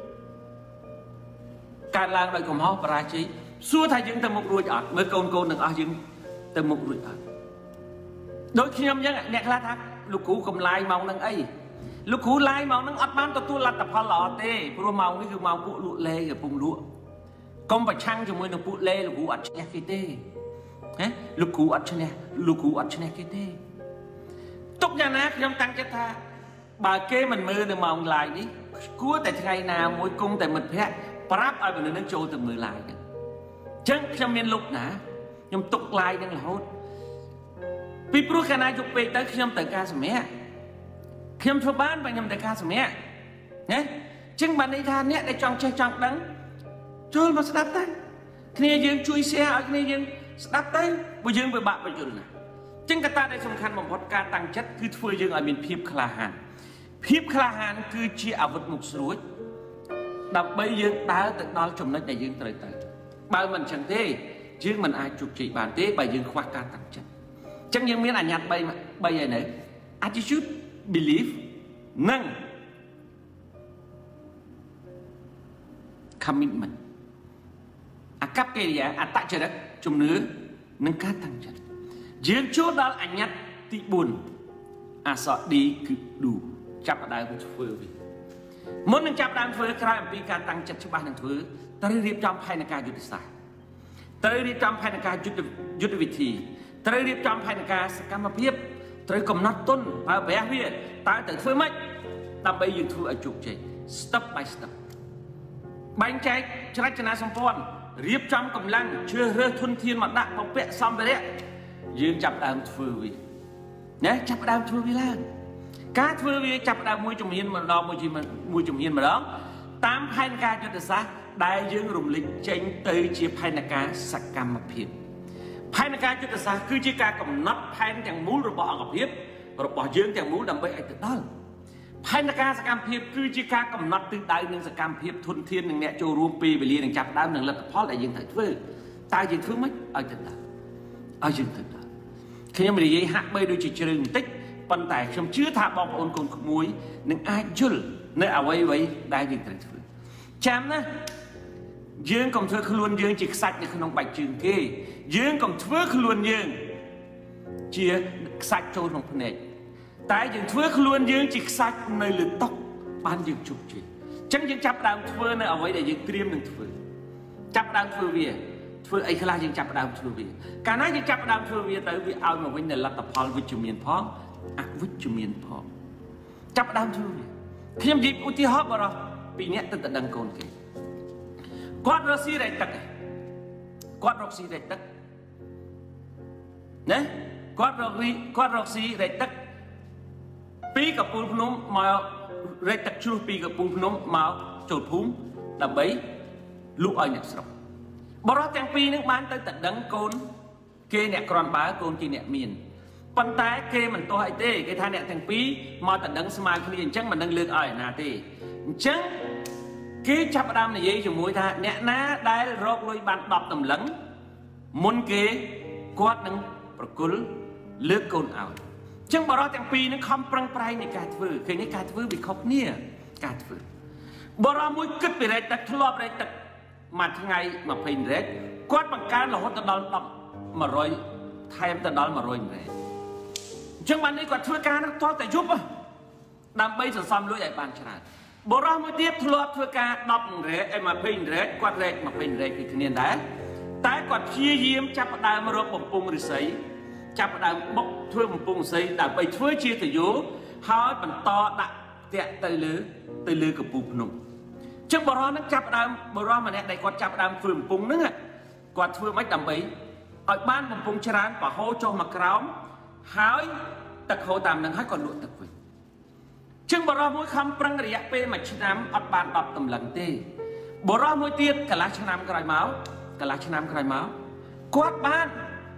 การឡើងដោយកំហុសបរាជ័យសួរថាយើងទៅមុខរួចអត់មើលកូនកូនទាំងអស់យើងទៅមុខរួចអត់ដូចខ្ញុំអញ្ចឹងអ្នកខ្លះថាលោកគ្រូកំឡាយម៉ោងហ្នឹងអីលោកគ្រូឡាយម៉ោងហ្នឹងអត់បានទទួលលទ្ធផលល្អទេព្រោះម៉ោងនេះគឺម៉ោងពួកលក់លេកំពុងលក់កុំប្រឆាំងជាមួយនឹងពួកលេលោកគ្រូអត់ឈ្នះគេទេហ៎លោកគ្រូអត់ឈ្នះលោកគ្រូអត់ឈ្នះគេទេទុកយ៉ាងណាខ្ញុំតាំងចិត្តថាបើគេមិនមើលនៅម៉ោងឡាយនេះគួរតែថ្ងៃណាមួយគង់តែមិត្តភក្តិប្រាប់ឲ្យមនុស្សនឹងចូលទៅមើលឡាយហ្នឹងចឹងខ្ញុំមានលុបណាខ្ញុំទុកឡាយហ្នឹងរហូតពីព្រោះកាលណាយកពេកទៅខ្ញុំទៅការសម្រាប់ខ្ញុំធ្វើបានបើខ្ញុំទៅការសម្រាប់ណាចឹងបានន័យថាអ្នកដែលចង់ចេះចង់ដឹងចូលមកស្ដាប់ទៅគ្នាយើងជួយ share ឲ្យគ្នាយើងស្ដាប់ទៅព្រោះយើងពិបាកបញ្យល់ណាចឹងកត្តាដែលសំខាន់បំផុតការតាំងចិត្តគឺធ្វើយើងឲ្យមានភាពក្លាហានភាពក្លាហានគឺជាអាវុធមុខស្រួចដើម្បីយើងដើរទៅដល់ចំណុចដែលយើងត្រូវទៅបើមិនចឹងទេយើងមិនអាចជោគជ័យបានទេបើយើងខ្វះការតាំងចិត្តចឹងយើងមានអាញាត់3 3ហើយនៅ attitude belief និង commitment អាកប្បកិរិយាអត្តចរិតជំនឿនិងការតាំងចិត្តយើងចូលដល់អាញាត់ទី4អក្សរ D គឺ do ចាប់ផ្ដើមធ្វើវាមុននឹងចាប់ដើមធ្វើក្រោយអំពីការតាំងចិត្តច្បាស់នឹងធ្វើត្រូវរៀបចំផែនការយុទ្ធសាស្ត្រត្រូវរៀបចំផែនការយុទ្ធយុទ្ធវិធីត្រូវរៀបចំផែនការសកម្មភាពត្រូវកំណត់ទុនប្រើប្រាស់វាតើទៅធ្វើម៉េចដើម្បីយើងធ្វើឲ្យជោគជ័យ step by step បែងចែកច្រចនាសម្ព័ន្ធរៀបចំកម្លាំងជ្រើសរើសធនធានមកដាក់បំពាក់សម្ភារៈយើងចាប់ដើមធ្វើវាណាចាប់ដើមធ្វើវាឡើងការធ្វើវាចាប់ដើមមួយជំហានម្ដងមួយមួយជំហានម្ដងតាមផែនការយុទ្ធសាស្ត្រដែលយើងរំលេចចេញទៅជាផែនការសកម្មភាពផែនការយុទ្ធសាស្ត្រគឺជាការកំណត់ផែនទាំងមូលរបស់អង្គភាពរបស់យើងទាំងមូលដើម្បីឲ្យទៅដល់ផែនការសកម្មភាពគឺជាការកំណត់ទិសដៅនិងសកម្មភាពធនធាននិងអ្នកចូលរួមពេលវេលានឹងចាប់ដើមនឹងលទ្ធផលដែលយើងត្រូវធ្វើតើយើងធ្វើម៉េចឲ្យទៅដល់ឲ្យយើងទៅដល់ខ្ញុំនិយាយហាក់បីដូចជាជ្រៅបន្តិចប៉ុន្តែខ្ញុំជឿថាបងប្អូនកូនក្មួយនឹងអាចយល់នៅអ្វីអ្វីដែលយើងត្រូវធ្វើចាំណាយើងកុំធ្វើខ្លួនយើងជាខ្សាច់នៅក្នុងបាច់ជើងគេយើងកុំធ្វើខ្លួនយើងជាខ្សាច់ចូលក្នុងភ្នែកតែយើងធ្វើខ្លួនយើងជាខ្សាច់នៅលើតុបានយើងជោគជ័យអញ្ចឹងយើងចាប់ដើមធ្វើនៅអ្វីដែលយើងត្រៀមនឹងធ្វើចាប់ដើមធ្វើវាធ្វើអីខ្លះយើងចាប់ដើមធ្វើវាកាលណាយើងចាប់ដើមធ្វើវាទៅវាឲ្យមកវិញនៅលទ្ធផលវិជ្ជមានផងអវិជ្ជមានផងចាប់ដើមធ្វើវាខ្ញុំនិយាយឧទាហរណ៍បរិបពីរនាក់ទៅទៅដឹងកូនគេគាត់រកស៊ីរែកទឹកគាត់រកស៊ីរែកទឹកណាគាត់រករីគាត់រកស៊ីរែកទឹកពីកំពូលភ្នំមករែកទឹកជ្រោះពីកំពូលភ្នំមកចូលភូមិដើម្បីលក់ឲ្យអ្នកស្រុកបរិបទាំងពីរនឹងបានទៅទៅដឹងកូនគេអ្នកក្រាន់បើកូនជាអ្នកមានប៉ុន្តែគេមិនទាស់អីទេគេថាអ្នកទាំងពីរមកទៅដឹងស្មើគ្នាអញ្ចឹងមិននឹងលើកឲ្យណាទេអញ្ចឹងគេចាប់ផ្ដើមនិយាយជាមួយថាអ្នកណាដែលរកលុយបានដប់តម្លឹងមុនគេគាត់នឹងប្រគល់លើកកូនឲ្យអញ្ចឹងបរិបទាំងពីរនឹងខំប្រឹងប្រែងនៃការធ្វើឃើញនេះការធ្វើវាខុសគ្នាការធ្វើបរិបមួយគិតពីរែកទឹកធ្លាប់រែកទឹកមួយថ្ងៃยี่สิบរែកគាត់បង្កើនរហូតដល់ដប់មួយរយ thay em ta đó mà rồi này chẳng bạn đi quạt thưa ca nó to tại giúp á đam bây giờ xong lối đại bàn chả bộ ra mới tiếp thưa thưa ca đọc rễ em mà pin rễ quạt rễ mà pin rễ thì thiên đấy tại quạt chia diêm chắp đai mà rồi bông bông rồi sấy chắp đai bốc thưa bông bông sấy đam bây thưa chia từ dỗ hỏi bằng to đặt tẹt từ lưới từ lưới của bụp nung chứ bộ ra nó chắp đai bộ ra mà nè đây quạt chắp đai phường bông nữa quạt thưa mấy đam bây ở ban bông bông chán và hô cho mà cào hỏi tật hô tạm nâng hết còn lụa tật vậy chừng bộ ra mỗi khăm prang rịa pe mà chữ nam ở bàn đọc tầm lần tê bộ ra mỗi tiết cả lá chữ nam cài máu cả lá chữ nam cài máu quát ban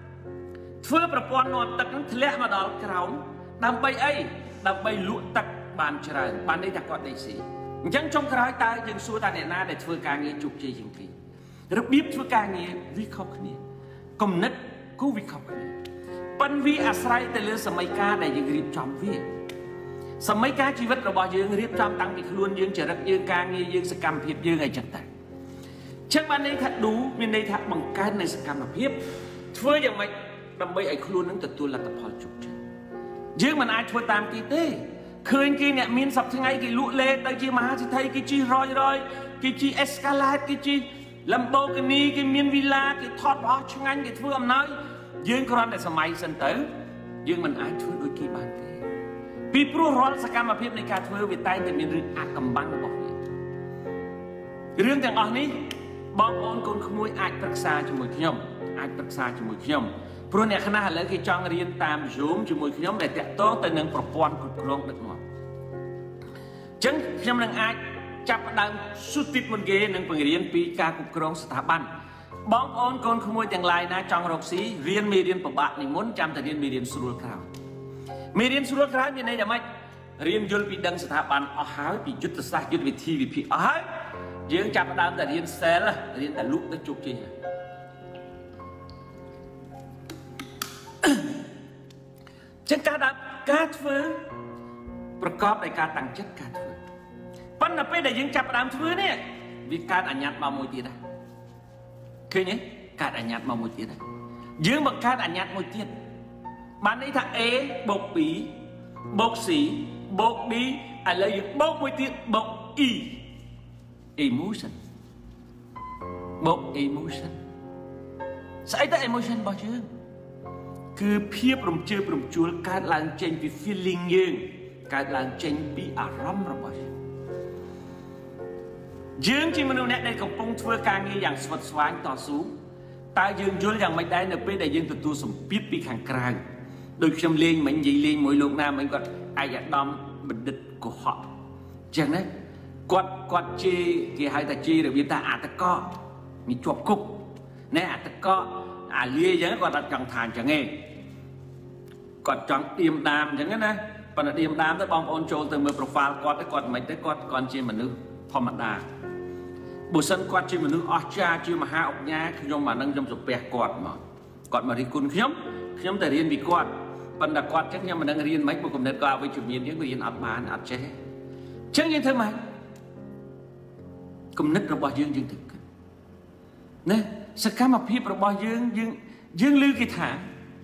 thưaประปอนนอนตะนั้นทะเลมาดอลกราวดำไปไอ้ดำไปลุตักบานเชรัยบานได้จากกอดได้สิยังจงกระไรตายยังสู้ตาเนี่ยนาได้ធ្វើការងារជោគជ័យជាងគេរបៀបធ្វើការងារវិខុសគ្នាគំនិតគូវិខុសគ្នាប៉ុន្តែវាអាស្រ័យទៅលើសម័យកាលដែលយើងរៀបចំវាសម័យកាលជីវិតរបស់យើងរៀបចំតាំងពីខ្លួនយើងចរិតយើងការងារយើងសកម្មភាពយើងអីចឹងទៅចឹងបានន័យថាឌូមានន័យថាបង្កើននៅសកម្មភាពធ្វើយ៉ាងម៉េចដើម្បីឲ្យខ្លួននឹងទទួលលទ្ធផលជោគជ័យយើងមិនអាចធ្វើតាមគេទេឃើញគេអ្នកមានសពថ្ងៃគេលក់លេទៅជាមហាសេដ្ឋីគេជិះរយរយគេជិះ Escalade គេជិះ Lamborghini គេមានវីឡាគេថតអស់ឆ្ងាញ់គេធ្វើអំណោយយើងគ្រាន់តែសម័យសិនទៅយើងមិនអាចធ្វើដូចគេបានទេពីព្រោះរាល់សកម្មភាពនៃការធ្វើវាតែងតែមានរឿងអាថ៌កំបាំងរបស់វារឿងទាំងអស់នេះបងប្អូនកូនក្មួយអាចប្រឹក្សាជាមួយខ្ញុំអាចប្រឹក្សាជាមួយខ្ញុំព្រោះអ្នកខ្លះឥឡូវគេចង់រៀនតាម Zoom ជាមួយខ្ញុំដែលតាក់ទងទៅនឹងប្រព័ន្ធគ្រប់គ្រងដឹកនាំអញ្ចឹងខ្ញុំនឹងអាចចាប់ផ្ដើមស៊ូទីតមុនគេនឹងបង្រៀនពីការគ្រប់គ្រងស្ថាប័នបងប្អូនកូនក្មួយទាំងឡាយណាចង់រកស៊ីរៀនមេរៀនពិបាកនេះមុនចាំតែរៀនមេរៀនស្រួលក្រោយមេរៀនស្រួលក្រោយមានន័យថាម៉េចរៀនយល់ពីដឹងស្ថាប័នអស់ហើយពីយុទ្ធសាស្ត្រយុទ្ធវិធីវិភាគអស់ហើយយើងចាប់ផ្ដើមតែរៀន sell រៀនតែលក់ទៅជោគជ័យចឹងការដាក់ការធ្វើប្រកបដោយការតាំងចិត្តការធ្វើប៉ុន្តែពេលដែលយើងចាប់ផ្ដើមធ្វើនេះវាកើតអញ្ញត្តិមកមួយទៀតដែរឃើញទេកើតអញ្ញត្តិមកមួយទៀតដែរយើងបង្កើតអញ្ញត្តិមួយទៀតបានន័យថា A បូកពីរបូក C បូក D ឥឡូវយើងបូកមួយទៀតបូក E emotion បូក emotion ស្អីទៅ emotion របស់យើងគឺភាពរំជើបរំជួលកើតឡើងចេញពី feeling យើងកើតឡើងចេញពីអារម្មណ៍របស់យើងយើងជាមនុស្សអ្នកដែលកំពុងធ្វើការងារយ៉ាងស្វិតស្វាញតស៊ូតើយើងយល់យ៉ាងម៉េចដែរនៅពេលដែលយើងទទួលសម្ពាធពីខាងក្រៅដូចខ្ញុំលេងមិញនិយាយលេងមួយលោកណាមិញគាត់ឯកឧត្តមបណ្ឌិតកុហកអញ្ចឹងណាគាត់គាត់ជេរគេហៅថាជេររបៀបថាអតកោមានជាប់គុកណែអតកោអាលាអញ្ចឹងគាត់អត់ចង់ថាអញ្ចឹងទេគាត់ចង់ទៀមដាមអញ្ចឹងណាប៉ុន្តែទៀមដាមទៅបងប្អូនចូលទៅមើល profile គាត់ទៅគាត់មិនទៅគាត់គាត់ជាមនុស្សធម្មតាបើសិនគាត់ជាមនុស្សអស្ចារ្យជាមហាអុកញ៉ាខ្ញុំអានឹងខ្ញុំសំពះគាត់មកគាត់មករិះគន់ខ្ញុំខ្ញុំតែរៀនពីគាត់ប៉ុន្តែគាត់ចឹងខ្ញុំមិនដឹងរៀនមិនមកគំនិតគាត់អវិជ្ជមានយើងរៀនអត់បានអត់ចេះចឹងយើងធ្វើម៉េចគំនិតរបស់យើងយើងត្រូវគិតណាសកម្មភាពរបស់យើងយើងយើងឮគេថា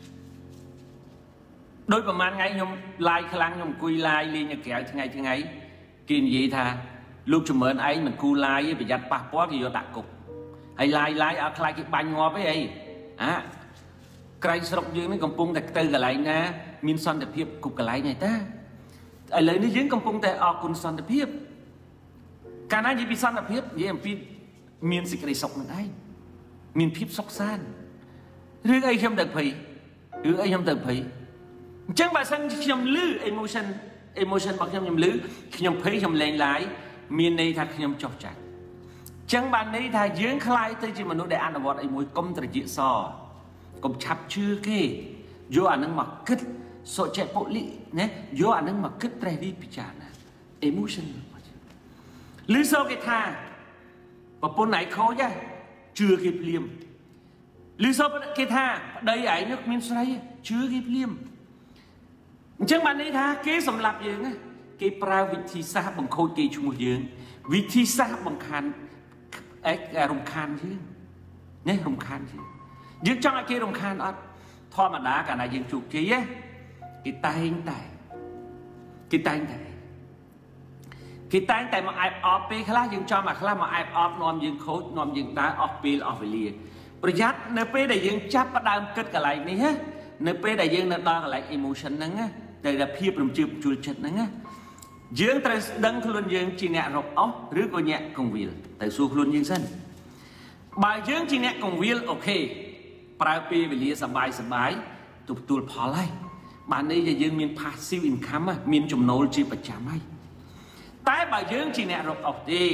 ដោយប្រហែលថ្ងៃខ្ញុំ live ខ្លាំងខ្ញុំអង្គុយ live លេងនៅក្រៅថ្ងៃថ្ងៃគេនិយាយថាលោកចម្រើនឯងមិនគូ live ទេប្រយ័ត្នប៉ះពាល់គេយកដាក់គុកហើយ live live ឲ្យខ្លាចគេបាញ់ងាប់ទេអីអាក្រៃស្រុកយើងនេះកំពុងតែទៅកន្លែងណាមានសន្តិភាពគ្រប់កន្លែងហើយតាឥឡូវនេះយើងកំពុងតែអរគុណសន្តិភាពកាលណានិយាយពីសន្តិភាពនិយាយអំពីមានសេចក្តីសុខនឹងឯងមានភាពសុខសាន្តរឿងអីខ្ញុំទៅភ័យរឿងអីខ្ញុំទៅភ័យអញ្ចឹងបើសិនខ្ញុំលឺ emotion emotion របស់ខ្ញុំខ្ញុំលឺខ្ញុំភ័យខ្ញុំលែងឡាយមានន័យថាខ្ញុំចុះចាច់អញ្ចឹងបានន័យថាយើងខ្លាយទៅជាមនុស្សដែលអនុវត្តអីមួយកុំត្រជាសកុំឆាប់ជឿគេយកអានឹងមកគិតសុចេពុលិណាយកអានឹងមកគិតត្រេះរិះពិចារណា emotion ឮសូរគេថាប្រពន្ធឯងខូចហ៎ជឿគេភ្លាមឮសូរគេថាប្តីឯងនោះមានស្រីជឿគេភ្លាមអញ្ចឹងបានន័យថាគេសម្លាប់យើងគេប្រើវិធីសាស្ត្របង្ខូចគេឈ្មោះយើងវិធីសាស្ត្របង្ខានអេរំខានយើងណារំខានយើងយើងចង់ឲ្យគេរំខានអត់ thoa mà đá cả này dương chụp chí á cái tay tay cái tay tay cái tay tay mà ai ọp pe khá dương cho mà khá mà ai ọp nòm dương khối nòm dương đá ọp pe ọp về liềnประหยัดในเป้ได้ยังจับประดามเกิดกับอะไรนี่ฮะในเป้ได้ยังนัดดองอะไร emotion นั่งฮะแต่ละพี่ปรุงจืบจูดชัดนั่งฮะยังแต่ดังขลุ่นยังจีเนะรบอ๋อหรือก็เนะกงวิลแต่สู้ขลุ่นยังสั้นบ่ายยังจีเนะกงวิลโอเคปลายปีเวลีสบายสบายตุบตูพอไล่บ้านนี้จะยังมี passive income อ่ะมีจุ่มโนลจีประจำไหมแต่บ่ายยังจีเนะรบออกดี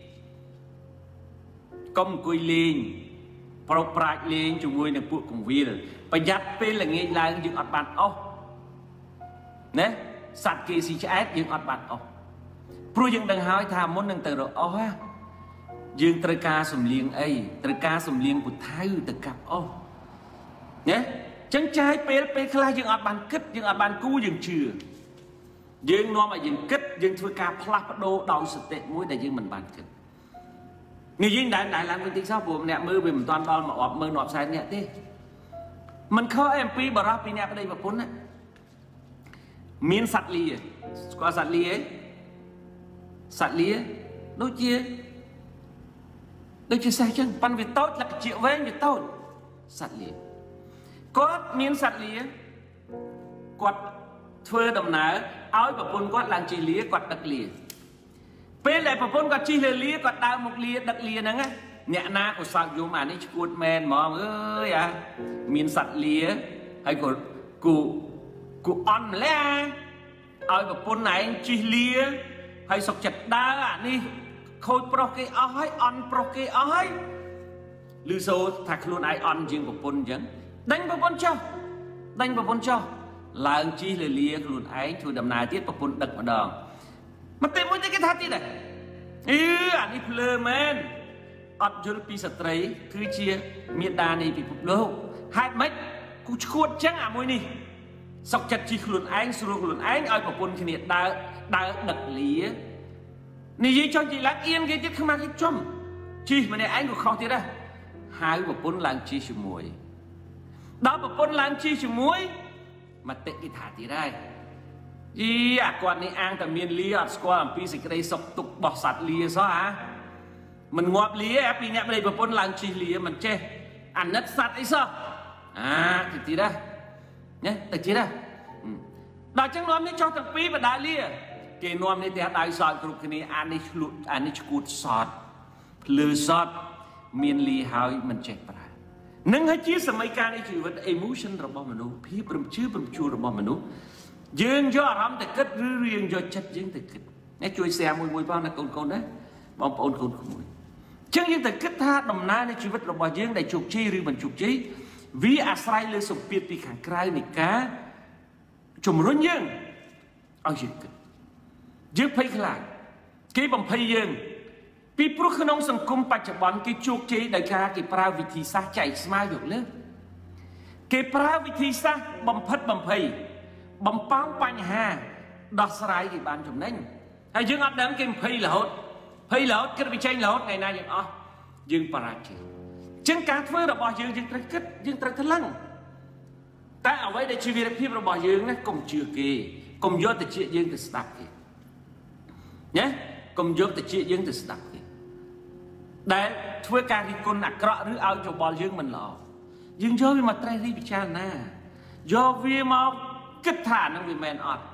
ก้มกุยลิงปลปลายเลี้ยงจุ่มมวยในปุ๊กของวิลประหยัดเป็นอะไรเงี้ยลายยังอัดบัตรเอาเนี่ยสัตว์กีซีชาร์ยังอัดบัตรเอาเพราะยังดังหายทำมันยังเติร์เอาฮะยังตระกาสมเลียงไอตระกาสมเลียงบุตรไทยตะกับเอาเนี่ยจังใจเป็นเป็นคลายยังอัดบัตรกึศยังอัดบัตรกู้ยังเชื่อยังนอมยังกึศยังตระกาพลัดโดดาวสเตตมวยแต่ยังมันบัตรกึศนี่ยิ่งได้ได้làm cái tiếng saoผมเนี่ยมือเป็นtoàn đòn mà ọpมือหนอบใส่เนี่ยที่มันเข้าเอ็มพีบาราปีเนี่ยไปได้แบบพ้นนะมีนสัตว์เลี้ยก็สัตว์เลี้ยสัตว์เลี้ยดูเชี่ยดูเชี่ยใส่จังปันวิโต้หลักเจียวเว้นวิโต้สัตว์เลี้ยก็มีนสัตว์เลี้ยกดเฟื่อดำหนาเอาแบบพ้นก็หลังจีเลี้ยกดดักเลี้ยเป็นอะไรประพนก็ชีเลี้ยก็ดาวมุกเลี้ยดักเลี้ยนั่งไงเนี่ยนาก็สักอยู่มานี่กูดแมนมองเอ้ยอ่ะมีสัตว์เลี้ยให้กูกูกูอ่อนแล้วเอาประพนไหนชีเลี้ยให้สกจัดดาอ่ะนี่โคตรโปรเกอ้อยอ่อนโปรเกอ้อยลือโซ่ถักluônไออ่อนจริงประพนจังดังประพนเจ้าดังประพนเจ้าหลังชีเลี้ยluônไอช่วยดำนาที่ประพนดักมาดองมันเต็มหมดที่ท่าที่ไหนเอออันนี้เพลย์แมนอัดยุลปีสตรีคือเชียเมียดานี่ปีปุ๊บโลกหายไหมกูชวดจังอ่ะมวยนี่สกจัดจีขลุ่นไอ้สุรุขลุ่นไอ้เอากับคนขณีดาดาดักเลี้ยนี่ยี่ช่องจีรักเอียนกี่จิตขึ้นมากี่จอมจีมันในไอ้กูเข้าที่ได้หายกับคนหลังจีชิมวยดาวกับคนหลังจีชิมวยมาเตะที่ท่าที่ได้อีอ่ะก่อนนี้อ้างแต่เมียนเลี้ยสกอร์ปีสิกระไดสกตุกบอกสัตว์เลี้ยซะฮะมันงอบเลี้ยปีนี้ไม่ได้ประปนหลังชีเลี้ยมันเจ้อันนัดสัตว์ไอ้ซะอ่าติดทีได้เนี่ยติดทีได้ดาวจังนอมนี่ชอบตั้งปีมาได้เลี้ยเกนอมนี่แต่ได้สอดกรุบคนนี้อันนี้ชุดอันนี้ชุดสอดหรือสอดเมียนเลี้ยหายมันเจ็บปลายนั่งให้ชี้สมัยการในชีวิต emotion ระบบมนุษย์พี่ปรมชื่อปรมชูระบบมนุษย์ยืนย่อรำแต่กึศหรือเรียงย่อชัดยืนแต่กึศนี่ช่วยแซมมวยมวยบ้างนะคนคนนะบางคนคนขโมยจึงยืนแต่กึศท่าดำน้าในชีวิตเราบ่ยืนได้จุกชี้หรือมันจุกชี้วิอาศัยเลยสมเปียปีขังไกลนี่กาจุ่มรุ่นยืนเอายืนกึศยืนไปขลายกี่บังไปยืนปีปลุกขนมสังคมปัจจุบันกี่จุกชี้ได้กากี่ปราวิธีซาใจสมาอยู่เลยกี่ปราวิธีซาบังพัดบังไปบำป้องปัญหาดอกสลายที่บ้านจุ่มนั่นให้ยังอัดดังกินพีเหลาพีเหลาก็ไปใช้เหลาไงนะยังอ๋อยังปราชีจึงการเฟื่อระบายยังยังตระกิดยังตระทะลังแต่เอาไว้ในชีวิตพี่ระบายยังนะกลมเชื่อกีกลมยศแต่เชี่ยยังแต่สตักกีเนี่ยกลมยศแต่เชี่ยยังแต่สตักกีแต่เฟื่อการที่คนหนักเกาะหรือเอาจุบอลยังมันหล่อยังโยวิมาไตรรีพิจารณาโยวิมากิดฐานนั่งวิแมนอด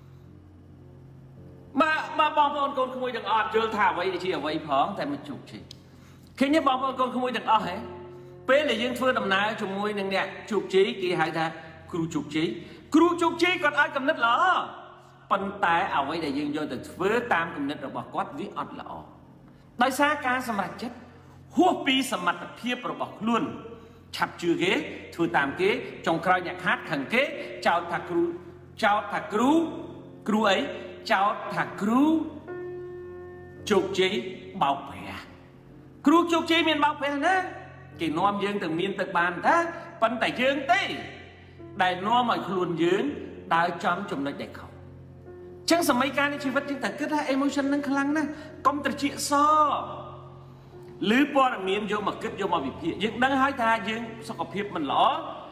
มามาบองบอลคนขโมยดังอดเจอถ่าไว้ที่เอาไว้พ้องแต่มันจุกชีแค่นี้บองบอลคนขโมยดังอดเหรอเป๊ะเลยยังเฟื่อดำน้าจุ่มมวยหนึ่งเนี่ยจุกชีกี่หายท่าครูจุกชีครูจุกชีก็ได้กำนัดเหรอปันแต่เอาไว้ได้ยังโยนแต่เฟื่อตามกำนัดเราบอกวัดวิอดละอโดยสาการสมัครจัดหัวปีสมัครเพียบเราบอกล้วนฉับชื่อเก๋ถือตามเก๋จงครอยอยากฮัดขังเก๋เจ้าถักครูเจ้าถักครูครูấyเจ้าถักครูจุกจีเบาแผลครูจุกจีมีนเบาแผลนะกี่น้อมยืงถึงมีนตึกบานท่าปันแต่ยืงเต้ได้น้อมมาคลุนยืงได้จอมจมในเด็กเขาช่างสมัยการในชีวิตจึงแต่ก็ได้ emotion นั่งคลังนะกอมตระเจียซ้อหรือปอดมีนโยมาเกิดโยมาบิดเพียยังดังหายตายังสกปรกมันหล่อ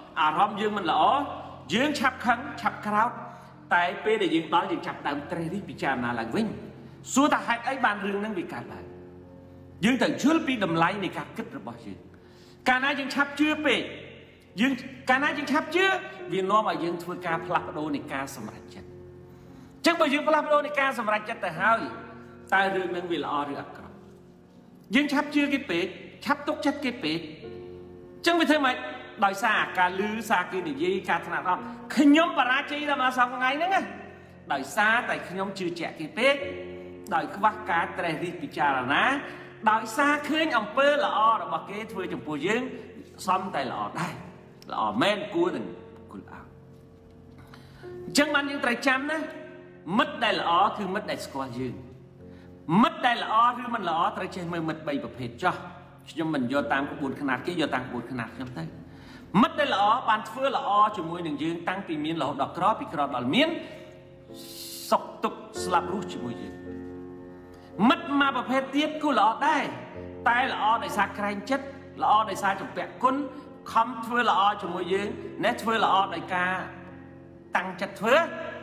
à rõm dương mình lõ dương chắp khăn chắp khao tại pe để dương đó dương chắp đam tre đi bị chạm là làng vinh xua ta hai ấy bàn rương năng bị cản lại dương từng chưa bị đầm lái này cả kích rồi bỏ dương cả na dương chắp chưa pe dương cả na dương chắp chưa vì nó mà dương thua ca plap đô này ca sầm rạch chất chắc bởi dương plap đô này ca sầm rạch chất tại hai tai rương năng bị lõ rương dương chắp chưa cái pe chắp tốt chất cái pe chẳng vì thế mà đòi xa cả lư xa kia để gì cả thằng nào khi nhóm bà ra chi là mà xong ngày nữa đòi xa tại khi nhóm chưa trẻ cái tết đòi cứ bắt cá trẻ đi bị trà là ná đòi xa khi ông bơ là o rồi mà kế thuê trong bùa dương xong tại là o đây là o men cua đừng cùi áo chẳng bằng những trái chăm đó mất đây là oคือmất đây squat dương mất đây là oคือมันlà o trái chăm mới mất bay bập hết cho nhưng mình vô tam cái buồn khả năng cái vô tam buồn khả năng không thấy mất đây là ó bàn phơi là ó cho môi đường dương tăngពីមានរហូតដល់ក្រពីក្រដល់មានសុកទុកស្លាប់រស់ជាមួយយើងមិត្តមកប្រភេទទៀតគូល្អដែរតែល្អដោយសារក្រែងចិត្តល្អដោយសារចម្ពាក់គុណខំធ្វើល្អជាមួយយើងណែធ្វើល្អដោយការតាំងចិត្តធ្វើ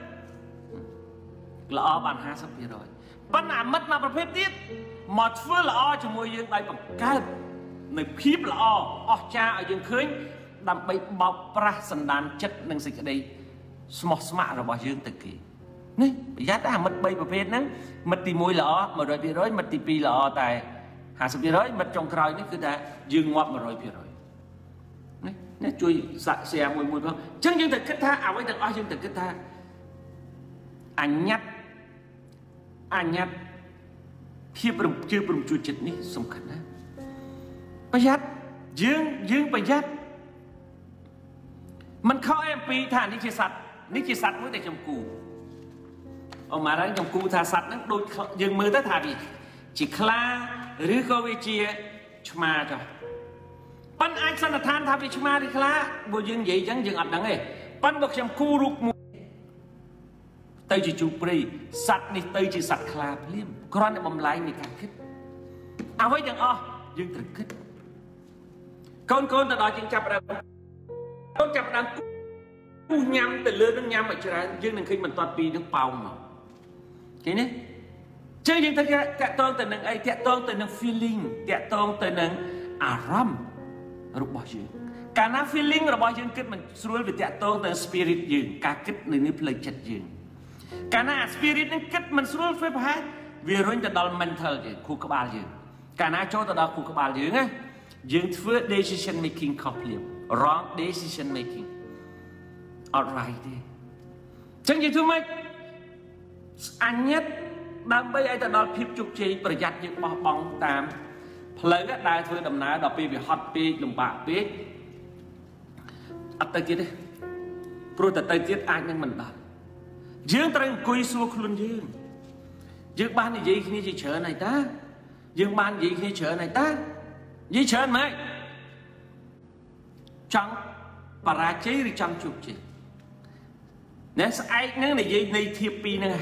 ល្អបានห้าสิบเปอร์เซ็นต์ប៉ុន្តែមិត្តមកប្រភេទទៀតមកធ្វើល្អជាមួយយើងដោយបង្កើតនៅភាពល្អអស្ចារ្យឲ្យយើងឃើញដើម្បីបោកប្រាស់សន្តានចិត្តនិងសេចក្តីស្មោះស្ម័គ្ររបស់យើងទៅគេនេះប្រយ័ត្នអាមិត្តបីប្រភេទហ្នឹងមិត្តទីមួយល្អmột trăm phần trămមិត្តទីពីរល្អតែห้าสิบเปอร์เซ็นต์មិត្តចុងក្រោយនេះគឺថាយើងងាប់một trăm phần trămនេះនេះជួយសាក់ share មួយមួយផងអញ្ចឹងយើងត្រូវគិតថាអ្វីទាំងអស់យើងត្រូវគិតថាអញ្ញត្តិអញ្ញត្តិភាពរំជើបរំជួលចិត្តនេះសំខាន់ណាស់ប្រយ័ត្នយើងយើងប្រយ័ត្នมันเข้าเอ็มปีฐานนิจิสัตนิจิสัตมือแต่จมกูออกมาแล้วจมกูทาสัตนั้นโดยยังมือตั้งถ่ายจิคลาหรือโกวิเจียชมาจ้ะปันไอสันทานทำไปชมาดิคลาบุยังใหญ่ยังยังอัดดังเอ้ปันบอกจมกูรุกมูเตยจิจูปรีสัตนี่เตยจิสัตคลาเพลียมกรอนในบำไลในการคิดเอาไว้ยังอ๋อยังตรึกคิดคนคนแต่ดอยจึงจับเราต้องจับดังกูยำแต่เลือดต้องยำอีกทียังหนึ่งขึ้นมันตอนปีนึงเป่าหนอเห็นไหมเชื่อยังแต่แตะต้องแต่หนึ่งไอ้แตะต้องแต่หนึ่ง feeling แตะต้องแต่หนึ่งอารมณ์รูปบ่ยืนการนั้น feeling รูปบ่ยืนคิดมันส่วนไปแตะต้องแต่ spirit ยืนการคิดในนี้เพลย์จัดยืนการนั้น spirit นั้นคิดมันส่วนไปพายวิรุณจะดอล mental ยืนคู่กับบาลยืนการนั้นโจทย์ดอลคู่กับบาลยืนไงยืนเพื่อ decision making คอมเพลียมwrong decision making alright ดิចឹងនិយាយធ្វើម៉េចអញ្ញត្តិដើម្បីឲ្យទៅដល់ភាពជោគជ័យប្រយ័ត្នយើងបោះបង់តាមផ្លូវដែលធ្វើដំណើរដល់ពេលវាហត់ពេកលំបាកពេកអត់ទៅទៀតទេព្រោះតែទៅទៀតអាចនឹងមិនដល់យើងត្រូវអង្គុយសួរខ្លួនយើងយើងបាននិយាយគ្នាជាច្រើនហើយតាយើងបាននិយាយគ្នាច្រើនហើយតានិយាយច្រើនម៉េចចង់បរាជ័យឬចង់ជោគជ័យណែស្អែកហ្នឹងនិយាយនៃធៀបពីរហ្នឹង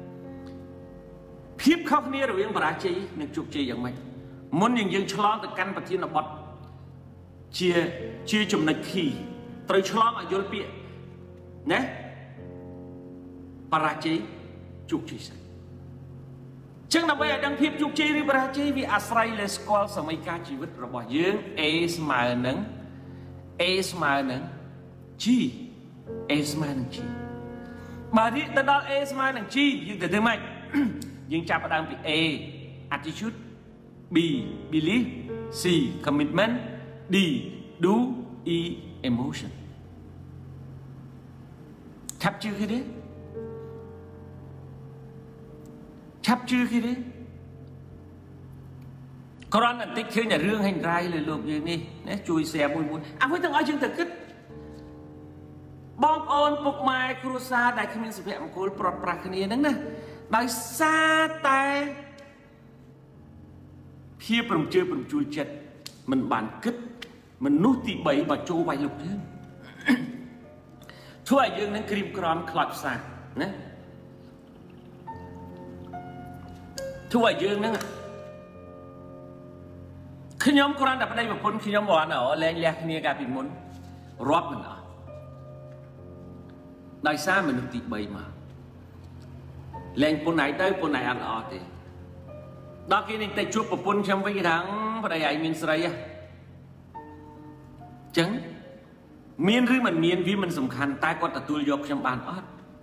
ភាពខុសគ្នារវាងបរាជ័យនិងជោគជ័យយ៉ាងម៉េចមុនយើងយើងឆ្លងទៅកាន់ប្រធានបទជាជាចំណុច key ត្រូវឆ្លងឲ្យយល់ពាក្យណាបរាជ័យជោគជ័យស្អីចឹងដើម្បីឲ្យដឹងភាពជោគជ័យឬបរាជ័យវាអាស្រ័យលើស្គាល់សម័យកាលជីវិតរបស់យើង A ស្មើនឹងA ស្មើនឹង G A ស្មើនឹង G បើនេះទៅដល់ A ស្មើនឹង G យើងទៅធ្វើម៉េចយើងចាប់ផ្ដើមពី A attitude B belief C commitment D do E emotion ឆាប់ជឿគេទេឆាប់ជឿគេទេគ្រាន់តែតិចឃើញតែរឿងហេញរ៉ៃលើលោកយើងនេះណាជួយ share មួយមួយអ្វីទាំងអស់យើងទៅគិតបងប្អូនពុកម៉ែគ្រួសារដែលគ្មានសុភមង្គលប្រត់ប្រាស់គ្នាហ្នឹងណាដោយសារតែភាពរំជើបរំជួលចិត្តមិនបានគិតមនុស្សទីបីមកចូលវាយលុកយើងធ្វើឲ្យយើងនឹងក្រៀមក្រំខ្លោចផ្សាណាធ្វើឲ្យយើងនឹងខ្ញុំគ្រាន់តែប្តីប្រពន្ធខ្ញុំបានអលែងលះគ្នាកាលពីមុន rót mình ở đại xa mình được tị bầy mà lên bốn này tới bốn này ăn ở thì đó khi nên tay chụp một bốn trăm với cái tháng và đây ai miền Sài á chẳng miền rư mình miền vì mình sủng khăn tai quạt tụi dọc trong bàn ớt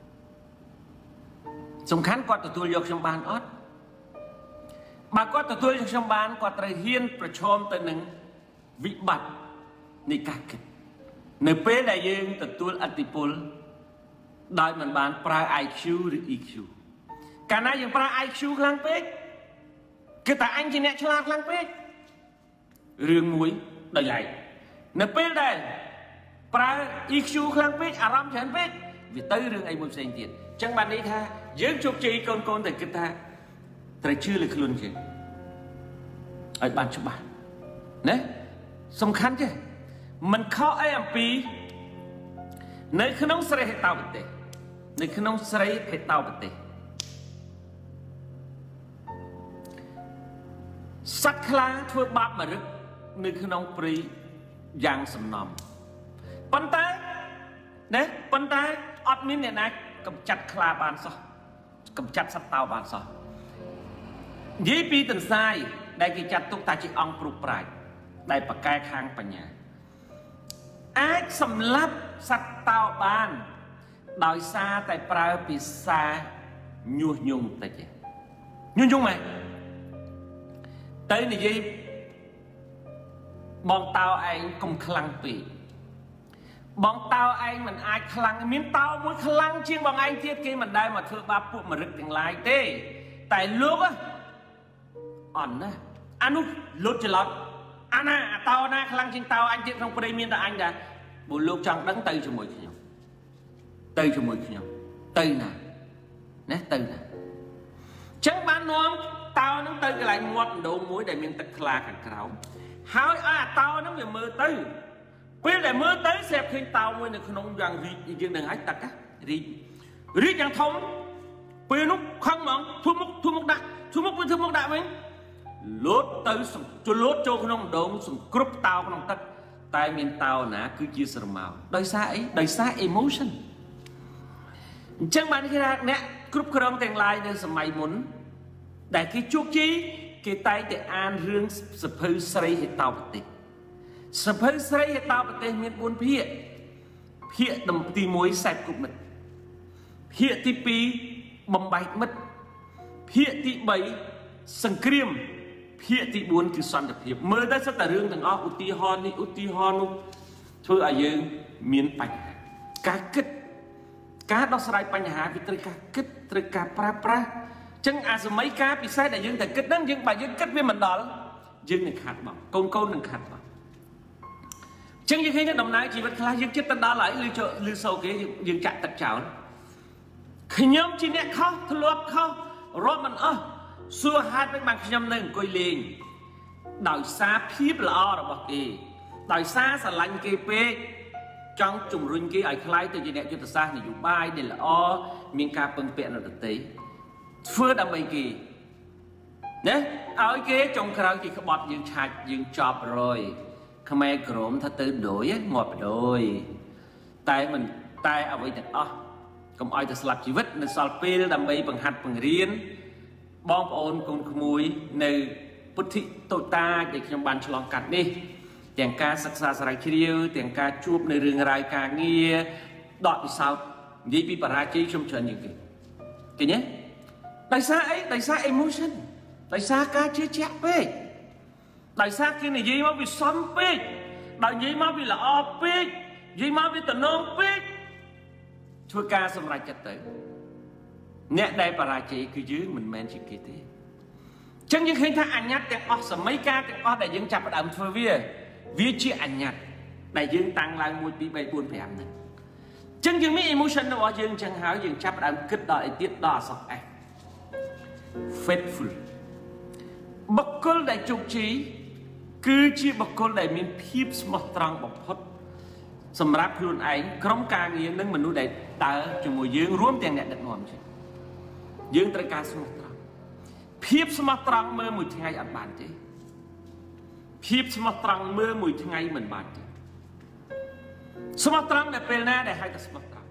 sủng khăn quạt tụi dọc trong bàn ớt bà quạt tụi dọc trong bàn quạt trời hiênประชมtới những vị bạchในการเกิดในเป้ใดยังตัดตัวอัติพลได้มันบานปลาย ไอ คิว หรือ อี คิว การนั้นยังปลาย ไอ คิว ครั้งเป๊กคือแต่อันจีเนฉลาดครั้งเป๊กเรื่องมวยได้ใหญ่ในเป้ใดปลาย อี คิว ครั้งเป๊กอารมณ์ฉันเป๊กวิตเตอร์เรื่องไอ้บุญเสียงเตียนจังบันนี้ท่ายืมจุกจีโกนโกนแต่กิท่าแต่ชื่อเลยคือลุนเชงไอ้บ้านชุบบ้านเนี่ยสำคัญใช่มันเข้าไอ้อัมพีในขนมสไลด์ให้เตาเตะในขนมสไลด์ให้เตาเตะสักครั้งทั่วบ้านมารึกในขนมปรีอย่างสำนอมปันไตเนี่ยปันไตอดมินเนี่ยนะกำจัดคลาบานซอกำจัดสัตว์เตาบานซอยี่ปีตันไซได้กิจัดตุกตาจิองปลุกปลายได้ปากกายค้างปัญญาอาจสำลับสัตว์เต่าบ้านโดยซาแต่ปลายปีซายุ่งยุ่งแต่เจยุ่งยุ่งไหมเต้นี่ยี่บองเต่าเองกลมคลังปีบองเต่าเองมันอาจคลังมิ้นเต่ามันคลังจริงบางไอ้เทียบกี้มันได้มาเธอบาปุมารึกถึงลายเต้แต่ลูกอ่ะอ่อนนะอนุลุดจะลดอันน่ะเตาหน้าคลังจริงเตาอันเจ็บของประเดี๋ยวมีแต่อันจะบุลูกจังดังเตยจมูกขี้ยมเตยจมูกขี้ยมเตยน่ะเนี่ยเตยน่ะจังบ้านน้องเตานั่งเตยกันไหลงวดโดนมุ้ยได้มีตะคลาขัดเขาหายอ่ะเตานั่งอย่ามือเตยเพื่อแต่มือเตยเสียบขึ้นเตามือหนึ่งขนมอย่างรีอย่างหนึ่งไอ้ตักอะรีรีอย่างทงเพื่อนุ๊กข้างมองทุ่มมุกทุ่มมุกด่าทุ่มมุกเป็นทุ่มมุกด่าไหมลดเตยส่งจนลดโจขนมโดนส่งกรุบเตาขนมตักแต่เมียนเตาหนาคือจีสรมาโดยซาไอ้โดยซาเอโมชันจังมันที่แรกเนี่ยกรุ๊ปครองแต่งลายในสมัยหมุนแต่ที่จุกจีกีไตแต่อ่านเรื่องสะพือใส่เหตุเตาปฏิสะพือใส่เหตุเตาปฏิมีบุญเพียเพียดมตีมวยใส่กุบมันเพียที่ปีบำบัดมัดเพียที่ใบสังเกตเพียที่บุญคือสันติภาพเมื่อได้สักแต่เรื่องต่างๆอุติฮอนนี่อุติฮอนุช่วยอายุมีนปัญหาการคิดการดอกสลายปัญหาวิตรการคิดตรการปราปราจังอาสมัยการพิเศษแต่ยังแต่คิดนั่งยังไปยังคิดไม่มันดอลยังหนึ่งขาดบ่กงโกนหนึ่งขาดบ่จังยังให้เนี่ยดำน้ำชีวิตคลายยังคิดตันดอลไหลลือเจอลือโซเกยยังจัดตัดเจ้าขยมจีเนี่ยเขาทะลุเขารถมันเออสัวฮาดเป็นบางขยมหนึ่งกุยเลงดอยซาพีบละอระบอกเอดอยซาสลันเกเปจังจุ่มรุ่งเกไอคล้ายตัวจีเนี่ยจุดซาเนี่ยอยู่บ้านเนี่ยละอมีการเปิงเปลี่ยนอะไรต่างๆเฟื่อดำไปกีเนี่ยเอาไอ้เกจงคราวจีขบอบยืนชายืนจอบรอยขมายกรมถ้าตื่นโดยหมดโดยตายมันตายเอาไว้แต่อ๋อกำไอจะสลับชีวิตในสอบปีดำไปบังหัดบังเรียนบองโอนคนขโมยในพุทธิโตตาเด็กยมบันฉลองกัดนี่แต่งการศึกษาสลายเดียวแต่งการจูบในเรื่องรายการเงี้ยดอดไปสาวยี่ปีปราจีชมเชยอย่างกี่กี่เนี้ยđại sa ấy đại sa emotion đại sa ca chia chẹt pe đại sa kia này gì mà bị xóm pe đại gì mà bị là o pe gì mà bị tận nông peช่วยการสำหรับจัดเตยเนี่ยได้ปราจีคือยื้อมันแมนชิกิตีจังยังเห็นถ้าอันยัดแต่ออกสมัยการแต่ออกแต่ยังจับประดามเฟอร์เวียวิจิอันยัดแต่ยังตั้งลายมวยปีใบบุญแผ่นนั้นจังยังไม่ emotion นะว่ายังจังหายังจับประดามคิดดอไอติดดอสองไอfaithful บุคคลได้จุกจีคือชีบุคคลได้มีพีบสมตรังบกพดสำหรับคนไอ้กรมการเงินนั่งมนุษย์ได้ตาจมูกยืงร่วมแต่งเนี่ยดัดงอมใช่ยืงตระการสมตรังพีบสมตรังเมื่อมือทั้งไงอันบานจีพีบสมตรังเมื่อมือทั้งไงเหมือนบานจีស្មោះត្រង់ដែលពេលណាដែលហៅថាស្មោះត្រង់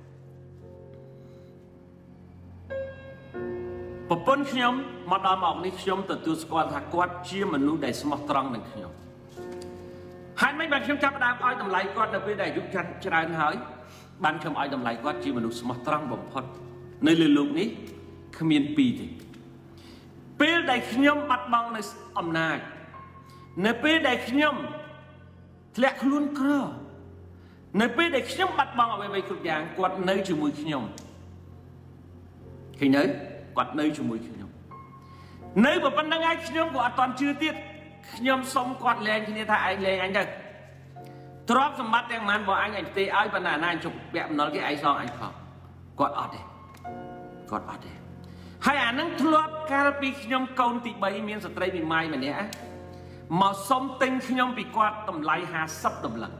ប្រពន្ធខ្ញុំមកដល់មកនេះខ្ញុំទទួលស្គាល់ថាគាត់ជាមនុស្សដែលស្មោះត្រង់នឹងខ្ញុំហើយមិនបានខ្ញុំចាប់ផ្ដើមឲ្យតម្លៃគាត់នៅពេលដែលអាយុច្រើនហើយបានខ្ញុំឲ្យតម្លៃគាត់ជាមនុស្សស្មោះត្រង់បំផុតនៅលើโลกនេះគ្មានពីរទេពេលដែលខ្ញុំបាត់បង់នៅអំណាចនៅពេលដែលខ្ញុំធ្លាក់ខ្លួនក្រនៅពេលដែលខ្ញុំបាត់បង់អ្វីៗគ្រប់យ៉ាងគាត់នៅជាមួយខ្ញុំឃើញនៅគាត់នៅជាមួយខ្ញុំនៅប៉ុណ្្នឹងហើយខ្ញុំក៏អត់ទាន់ជឿទៀតខ្ញុំសុំគាត់លែងគ្នាថាឯងលែងអញទៅទ្រព្យសម្បត្តិទាំងប៉ុន្មានបើអញអញទេឲ្យប៉ុន្តែអាណាអញជប់ពាក់បំណុលគេឯងសងអញផងគាត់អត់ទេគាត់អត់ទេហើយអានឹងធ្លាប់កាលពីខ្ញុំកូនទីបីមានស្ត្រីពីម៉ាយម្នាក់មកសុំទិញខ្ញុំពីគាត់តម្លៃห้าสิบតម្លឹង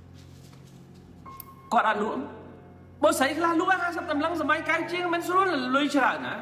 គាត់អត់លក់បើស្រីខ្លះលក់ห้าสิบតម្លឹងសម័យកៅជាងមិនស្រួលលុយច្រើនណា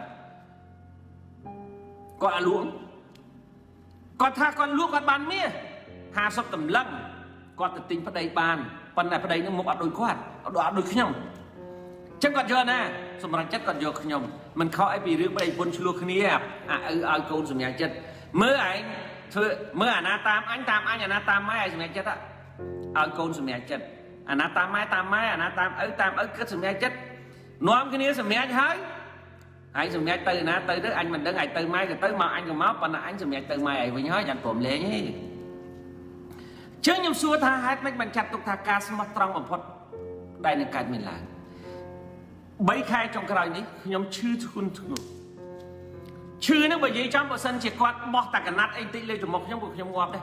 គាត់អត់លក់គាត់ថាគាត់លក់គាត់បានមាសห้าสิบតម្លឹងគាត់ទៅទិញប្តីបានប៉ុន្តែប្តីនឹងមុខអត់ដូចគាត់អត់ដូចខ្ញុំចឹងគាត់យកណាសម្រាប់ចិត្តគាត់យកខ្ញុំមិនខកអីពីរឿងប្តីប្រពន្ធឆ្លោះគ្នាអាឪឲ្យកូនសម្រាប់ចិត្តមើលឯងធ្វើមើលអាណាតាមអញតាមអញអាណាតាមម៉ែឯងសម្រាប់ចិត្តឲ្យកូនសម្រាប់ចិត្តអាណាតាមម៉ែតាមម៉ែអាណាតាមឪតាមឪគិតសម្រាប់ចិត្តនាំគ្នាសម្រាប់ហើយហើយសម្រាប់ទៅណាទៅទៅអញមិនដឹងឯងទៅម៉ែក៏ទៅមកអញក៏មកប៉ុន្តែអញសម្រាប់ទៅម៉ែឯងវិញហើយចាំព្រមលេងទេចឹងខ្ញុំសួរថាហេតុម៉េចបានចាត់ទុកថាការស្មោះត្រង់បំផុតដែលនឹងកើតមានឡើងបីខែចុងក្រោយនេះខ្ញុំឈឺធ្ងន់ធ្ងរឈឺនឹងបើនិយាយចំបើសិនជាគាត់បោះតាកណាត់អីតិចលើចំមុខខ្ញុំក៏ខ្ញុំងាប់ដែរ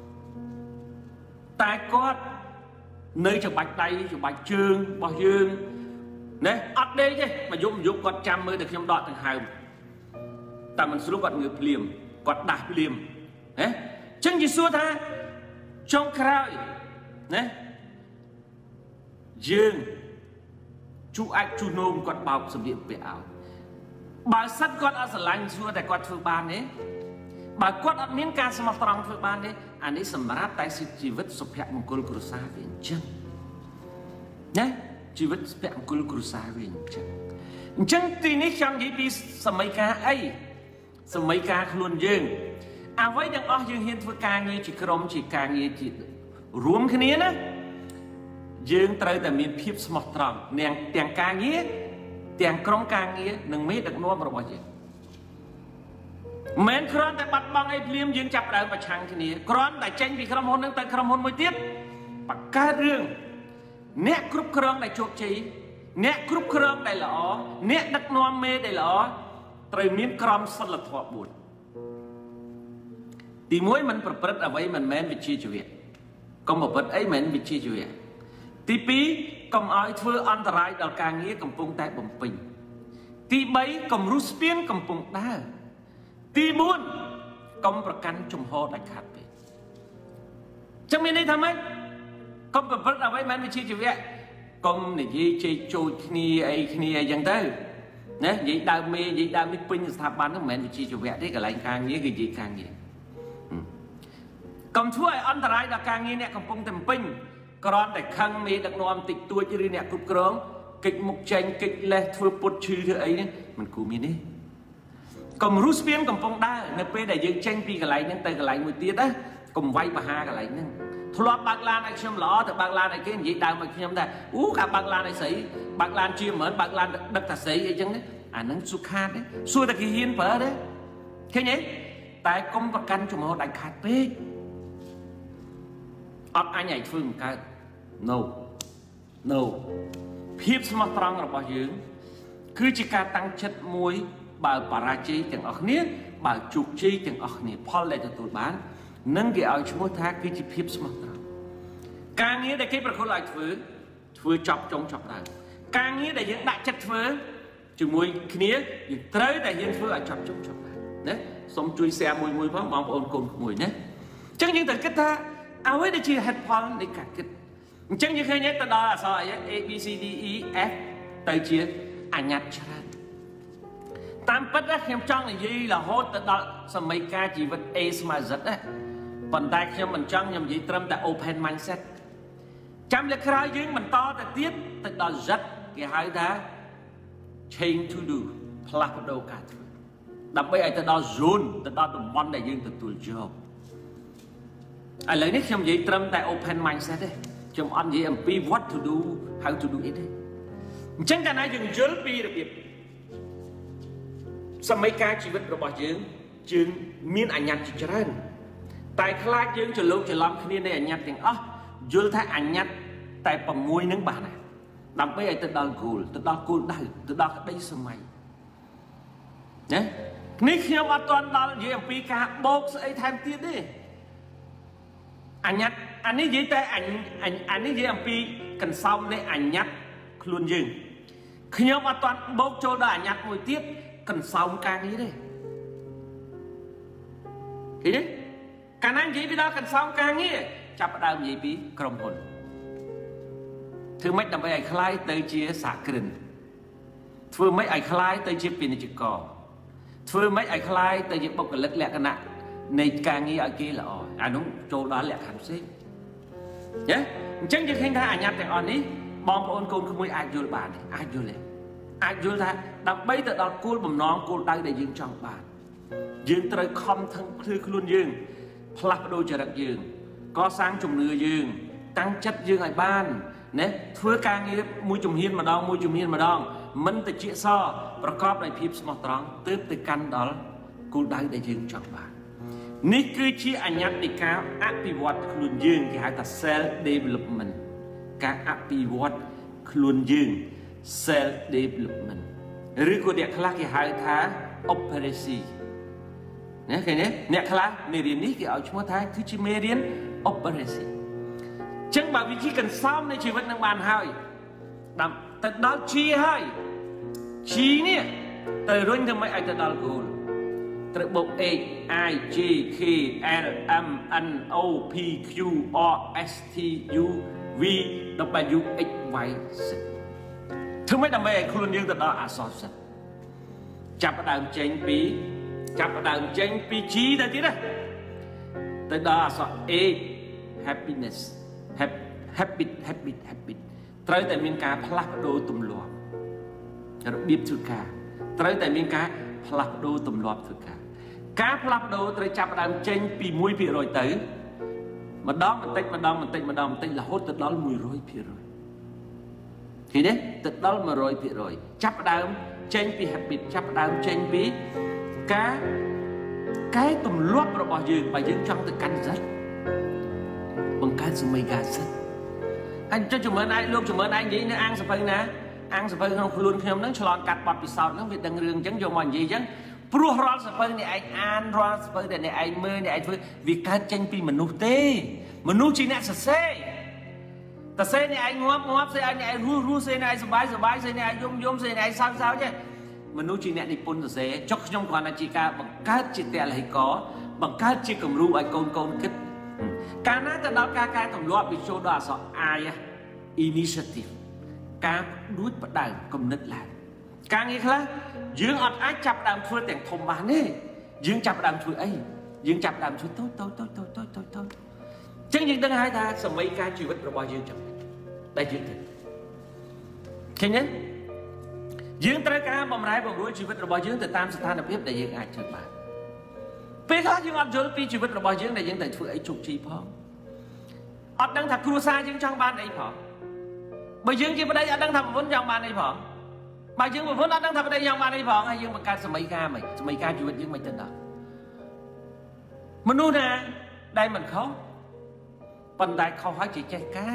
តែគាត់នៅច្បាច់ដៃច្បាច់ជើងរបស់យើងណែអត់ដេកទេមកយប់យប់គាត់ចាំមើលតែខ្ញុំដកដង្ហើមតែមិនស្រួលគាត់ងើបភ្លាមគាត់ដាស់ភ្លាមណាចឹងនិយាយសួរថាចុងក្រោយណាយើងជូអាចជូនោមគាត់បោកសម្លៀកពាក់ឲ្យបើសិនគាត់អត់ស្រឡាញ់សួរតែគាត់ធ្វើបានទេបើគាត់អត់មានការស្មោះត្រង់ធ្វើបានទេអានេះសម្រាប់តែជីវិតសុភមង្គលគ្រួសារវាអញ្ចឹងណាជីវិតសុភមង្គលគ្រួសារវាអញ្ចឹងអញ្ចឹងទីនេះខ្ញុំនិយាយពីសម័យកាលអីសម័យកាលខ្លួនយើងអ្វីទាំងអស់យើងហ៊ានធ្វើការងារជាក្រុមជាការងារជារួមគ្នាណាយើងត្រូវតែមានភាពស្មោះត្រង់ទាំងទាំងការងារទាំងក្រុមការងារនិងមេដឹកនាំរបស់យើងមិនគ្រាន់តែបាត់បង់អីភ្លាមយើងចាប់ដើមប្រឆាំងគ្នាគ្រាន់តែចេញពីក្រុមហ៊ុននឹងទៅក្រុមហ៊ុនមួយទៀតបង្កើតរឿងអ្នកគ្រប់គ្រងដែលជោគជ័យអ្នកគ្រប់គ្រងដែលល្អអ្នកដឹកនាំមេដែលល្អត្រូវមានក្រមសីលធម៌បួនទីមួយមិនប្រព្រឹត្តអ្វីមិនមែនវិជ្ជាជីវៈកុំប្រព្រឹត្តអីមិនមែនវិជ្ជាជីវៈទីពីរកុំឲ្យធ្វើអន្តរាយដល់ការងារកំពុងតែបំពេញទីបីកុំរុះស្ពានកំពុងដើរទីបួនកុំប្រកាន់ជំហរដាច់ខាតពេកចឹងមានន័យថាម៉េចកុំប្រព្រឹត្តអ្វីមិនវិជ្ជាជីវៈកុំនិយាយជេរចូលគ្នាអីគ្នាអីចឹងទៅណានិយាយដើមមេនិយាយដើមនេះពេញស្ថាប័នហ្នឹងមិនមែនវិជ្ជាជីវៈទេកន្លែងការងារគឺនិយាយការងារកុំធ្វើឲ្យអន្តរាយដល់ការងារអ្នកកំពុងតែបំពេញគ្រាន់តែខឹងមេដឹកនាំតិចតួចឬអ្នកគ្រប់គ្រងកិច្ចមុខចេញកិច្ចលេះធ្វើពុតឈឺធ្វើអីនេះមិនគួរមានទេកុំរុះស្ពានកំពុងដើរនៅពេលដែលយើងចេញពីកន្លែងហ្នឹងទៅកន្លែងមួយទៀតណាកុំវាយបហាកន្លែងហ្នឹងធ្លាប់បើកឡានឲ្យខ្ញុំល្អទៅបើកឡានឲ្យគេនិយាយដើមឲ្យខ្ញុំថាអូការបើកឡានឲ្យស្រីបើកឡានជាមិនបើកឡានដឹកតាស្រីអីចឹងអាហ្នឹងសុខាតទេសួរតែគេហ៊ានប្រើទេឃើញទេតែកុំប្រកាន់ចំហដាច់ខាតពេកអត់អញឲ្យធ្វើមិនកើត no no ភាពស្មោះត្រង់របស់យើងគឺជាការតាំងចិត្តមួយបើបរាជ័យទាំងអស់គ្នាបើជោគជ័យទាំងអស់គ្នាផលដែលទទួលបាននឹងគេឲ្យឈ្មោះថាគឺជាភាពស្មោះត្រង់ការងារដែលគេប្រគល់ឲ្យធ្វើធ្វើចប់ចុងចប់ដើមការងារដែលយើងដាក់ចិត្តធ្វើជាមួយគ្នាយើងត្រូវតែយើងធ្វើឲ្យចប់ចុងចប់ដើមណាសូមជួយ share មួយមួយផងបងប្អូនកូនក្មួយណាអញ្ចឹងយើងត្រូវគិតថាអ្វីដែលជាហេតុផលនៃការគិតអញ្ចឹងយើងឃើញទៅដល់អក្សរអី A B C D E F ទៅជាអញ្ញត្តិច្រើនតាមពិតខ្ញុំចង់និយាយរហូតទៅដល់សម័យកាលជីវិត A ស្មើ Z ណាប៉ុន្តែខ្ញុំមិនចង់ខ្ញុំនិយាយត្រឹមតែ open mindset ចាំលើក្រោយយើងបន្តទៅទៀតទៅដល់rấtគេហៅថា change to do ផ្លាស់ប្ដូរការធ្វើដើម្បីឲ្យទៅដល់ zone ទៅដល់តំបន់ដែលយើងទទួលយកឥឡូវនេះខ្ញុំនិយាយត្រឹមតែ open mindset ទេខ្ញុំអត់និយាយអំពី what to do how to do it ទេអញ្ចឹងកាលណាយើងយល់ពីរបៀបសម័យកាលជីវិតរបស់យើងយើងមានអញ្ញត្តិជាច្រើនតែខ្លាចយើងច្រឡូកច្រឡំគ្នានៃអញ្ញត្តិទាំងអស់យល់ថាអញ្ញត្តិតែ៦នឹងបានណាដើម្បីឲ្យទៅដល់ goal ទៅដល់គោលដៅទៅដល់ក្តីសម័យណានេះខ្ញុំអត់ទាន់ដល់និយាយអំពីការបោកស្អីថែមទៀតទេអញ្ញត្តិអានេះនិយាយតែអញអានេះនិយាយអំពីកន្សោមនៃអញ្ញត្តិខ្លួនយើងខ្ញុំអត់ទាន់បោកចូលដល់អញ្ញត្តិមួយទៀតកន្សោមការងារទេឃើញទេកាលណានិយាយពីដល់កន្សោមការងារចាប់ផ្ដើមនិយាយពីក្រុមហ៊ុនធ្វើម៉េចដើម្បីឲ្យคล้ายទៅជាសហគ្រិនធ្វើម៉េចឲ្យคล้ายទៅជាពាណិជ្ជករធ្វើម៉េចឲ្យคล้ายទៅជាបុគ្គលិកលក្ខណៈនៃការងារឲ្យគេល្អអានោះចូលដល់លក្ខខណ្ឌផ្សេងណាអញ្ចឹងយើងឃើញថាអញ្ញត្តិទាំងអស់នេះបងប្អូនកូនក្មួយអាចយល់បានអាចយល់ទេអាចយល់ថាដើម្បីទៅដល់គោលបំណងគោលដៅដែលយើងចង់បានយើងត្រូវខំថឹងភ្លឺខ្លួនយើងផ្លាស់ប្ដូរចរិតយើងកសាងជំនឿយើងតាំងចិត្តយើងឲ្យបានណាធ្វើការងារមួយជំហានម្ដងមួយជំហានម្ដងមិនតិចសប្រកបដោយភាពស្មោះត្រង់ទើបទៅកាន់ដល់គោលដៅដែលយើងចង់បាននេះគឺជាអញ្ញត្តិនៃការអភិវឌ្ឍខ្លួនយើងគេហៅថា self development ការអភិវឌ្ឍខ្លួនយើង self development ឬក៏អ្នកខ្លះគេហៅថា operation ណាឃើញទេអ្នកខ្លះមេរៀននេះគេឲ្យឈ្មោះថាគឺជាមេរៀន operation ចឹងបើវិធីកន្សោមនៃជីវិតនឹងបានហើយដល់ទៅដល់ជាហើយជីនេះទៅរុញទៅមិនឲ្យទៅដល់ goal ត្រូវបូក H I J K L M N O P Q R S T U V W X Y Z ធ្វើម៉េចដើម្បីឲ្យខ្លួនយើងទៅដល់អក្សរសិទ្ធិចាប់ផ្ដើមចេញពីចាប់ផ្ដើមចេញពី G ទៅទៀតណាទៅដល់អក្សរ A happiness habit habit habit ត្រូវតែមានការផ្លាស់ប្ដូរទម្លាប់របៀបធ្វើការត្រូវតែមានការផ្លាស់ប្ដូរទម្លាប់ធ្វើការការផ្លាស់ប្ដូរត្រូវចាប់ផ្ដើមចេញពីមួយភាគរយទៅម្ដងបន្តិចម្ដងបន្តិចម្ដងបន្តិចរហូតទៅដល់មួយរយភាគរយឃើញទេទៅដល់មួយរយភាគរយចាប់ផ្ដើមចេញពី habit ចាប់ផ្ដើមចេញពីការកែទម្លាប់របស់យើងបើយើងចង់ទៅកាន់សិទ្ធិបង្កើតសម័យការសិទ្ធិអញ្ចឹងជំរឿនឯងលោកជំរឿនឯងនិយាយនៅអាងសភៅណាអាងសភៅក្នុងខ្លួនខ្ញុំហ្នឹងឆ្លងកាត់បទពិសោធន៍ហ្នឹងវាដឹងរឿងអញ្ចឹងយកមកនិយាយអញ្ចឹងព្រោះរាល់សភៅនេះឯងអានរាល់សភៅដែលអ្នកឯងមើលអ្នកឯងធ្វើវាកើតចេញពីមនុស្សទេមនុស្សជាអ្នកសរសេរតើសេអ្នកឯងងាប់ងាប់សេឲ្យអ្នកឯងរស់រស់សេអ្នកឯងសុបាយសុបាយសេអ្នកឯងយំយំសេអ្នកឯងសើចសើចទេមនុស្សជាអ្នកនិពន្ធសរសេរចុះខ្ញុំគ្រាន់តែជាការបង្កើតជាតលហិកបង្កើតជាគំរូឲ្យកូនកូនគិតកាលណាទៅដល់ការកែទម្លាប់វាចូលដល់អក្សរ I initiative ការដួចផ្ដើមគំនិតឡើងការងារខ្លះយើងអត់អាចចាប់ដើមធ្វើទាំងធំបានទេយើងចាប់ដើមធ្វើអីយើងចាប់ដើមធ្វើតូចតូចតូចតូចតូចតូចតូចអញ្ចឹងយើងដឹងហើយថាសម័យការជីវិតរបស់យើងចាំដែលយើងធ្វើឃើញទេយើងត្រូវការបម្រែបម្រួលជីវិតរបស់យើងទៅតាមស្ថានភាពដែលយើងអាចធ្វើបានពេលខ្លះយើងអត់យល់ពីជីវិតរបស់យើងដែលយើងត្រូវធ្វើអីជោគជ័យផងអត់ដឹងថាគ្រួសារយើងចង់បានអីផងបើយើងជាប្តីអត់ដឹងថាប្រពន្ធចង់បានអីផងបើយើងប្រពន្ធអត់ដឹងថាប្តីចង់បានអីផងហើយយើងបង្កើតសម័យការមិនសម័យការជីវិតយើងមិនទៅដល់មនុស្សណាដែលមិនខុសប៉ុន្តែខុសហើយជាចេះកែ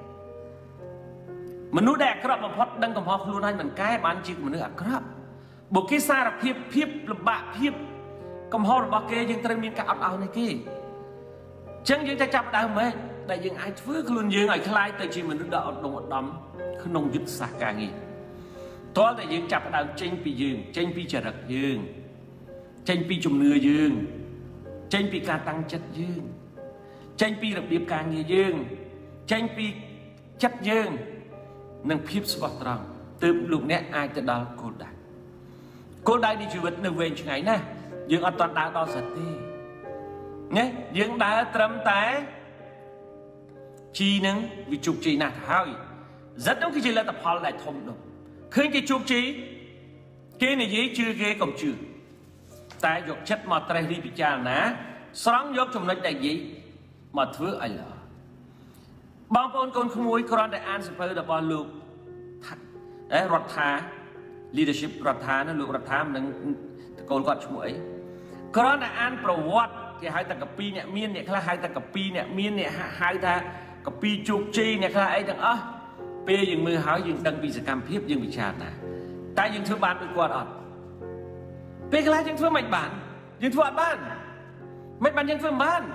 មនុស្សដែលអាក្រក់បំផុតដឹងកំហុសខ្លួនហើយមិនកែបានជាមនុស្សអាក្រក់បើគេសារភាពភាពលំបាកភាពកំហុសរបស់គេយើងត្រូវមានការអត់ឱនឲ្យគេអញ្ចឹងយើងจะចាប់ដើមមែនដែលយើងអាចធ្វើខ្លួនយើងឲ្យคล้ายទៅជាមនុស្សដ៏ឧត្តមឧត្តមក្នុងយុទ្ធសាស្ត្រការងារតើតែយើងចាប់ដើមចេញពីយើងចេញពីចរិតយើងចេញពីជំនឿយើងចេញពីការតាំងចិត្តយើងចេញពីរបៀបការងារយើងចេញពីចិត្តយើងនិងភាពស្មោះត្រង់ទើបលោកអ្នកអាចទៅដល់គោលដៅគោលដៅនៃជីវិតនៅវែងឆ្ងាយណាស់យើងអត់ទាន់ដើរដល់សិទ្ធទេណាយើងដើរត្រឹមតែ chi nâng vì chụp chi nạt hơi rất đúng cái gì là tập họ lại thông được khi cái chụp chi cái này gì chưa ghê còn chưa tại dục chất mà trai đi bị cha ná sáng dốc trong nơi đại gì mà thứ ai là bao con con không muốn con đại an sẽ được bao lục đấy rọt thá leadership rọt thá nó lục rọt thá mình con gọi chúng ấy con đại an pro what thì hai ta cặp pi nè miên nè là hai ta cặp pi nè miên nè hai ta cặp pi chụp chi nè là ấy đằng á pe dừng mưa háo dừng đăng bị sự cam phiếp dừng bị chán nè tại dừng thứ ban bị quạt ọt pe cái lá dừng thứ mạch bản dừng thứ ban mạch bản dừng thứ ban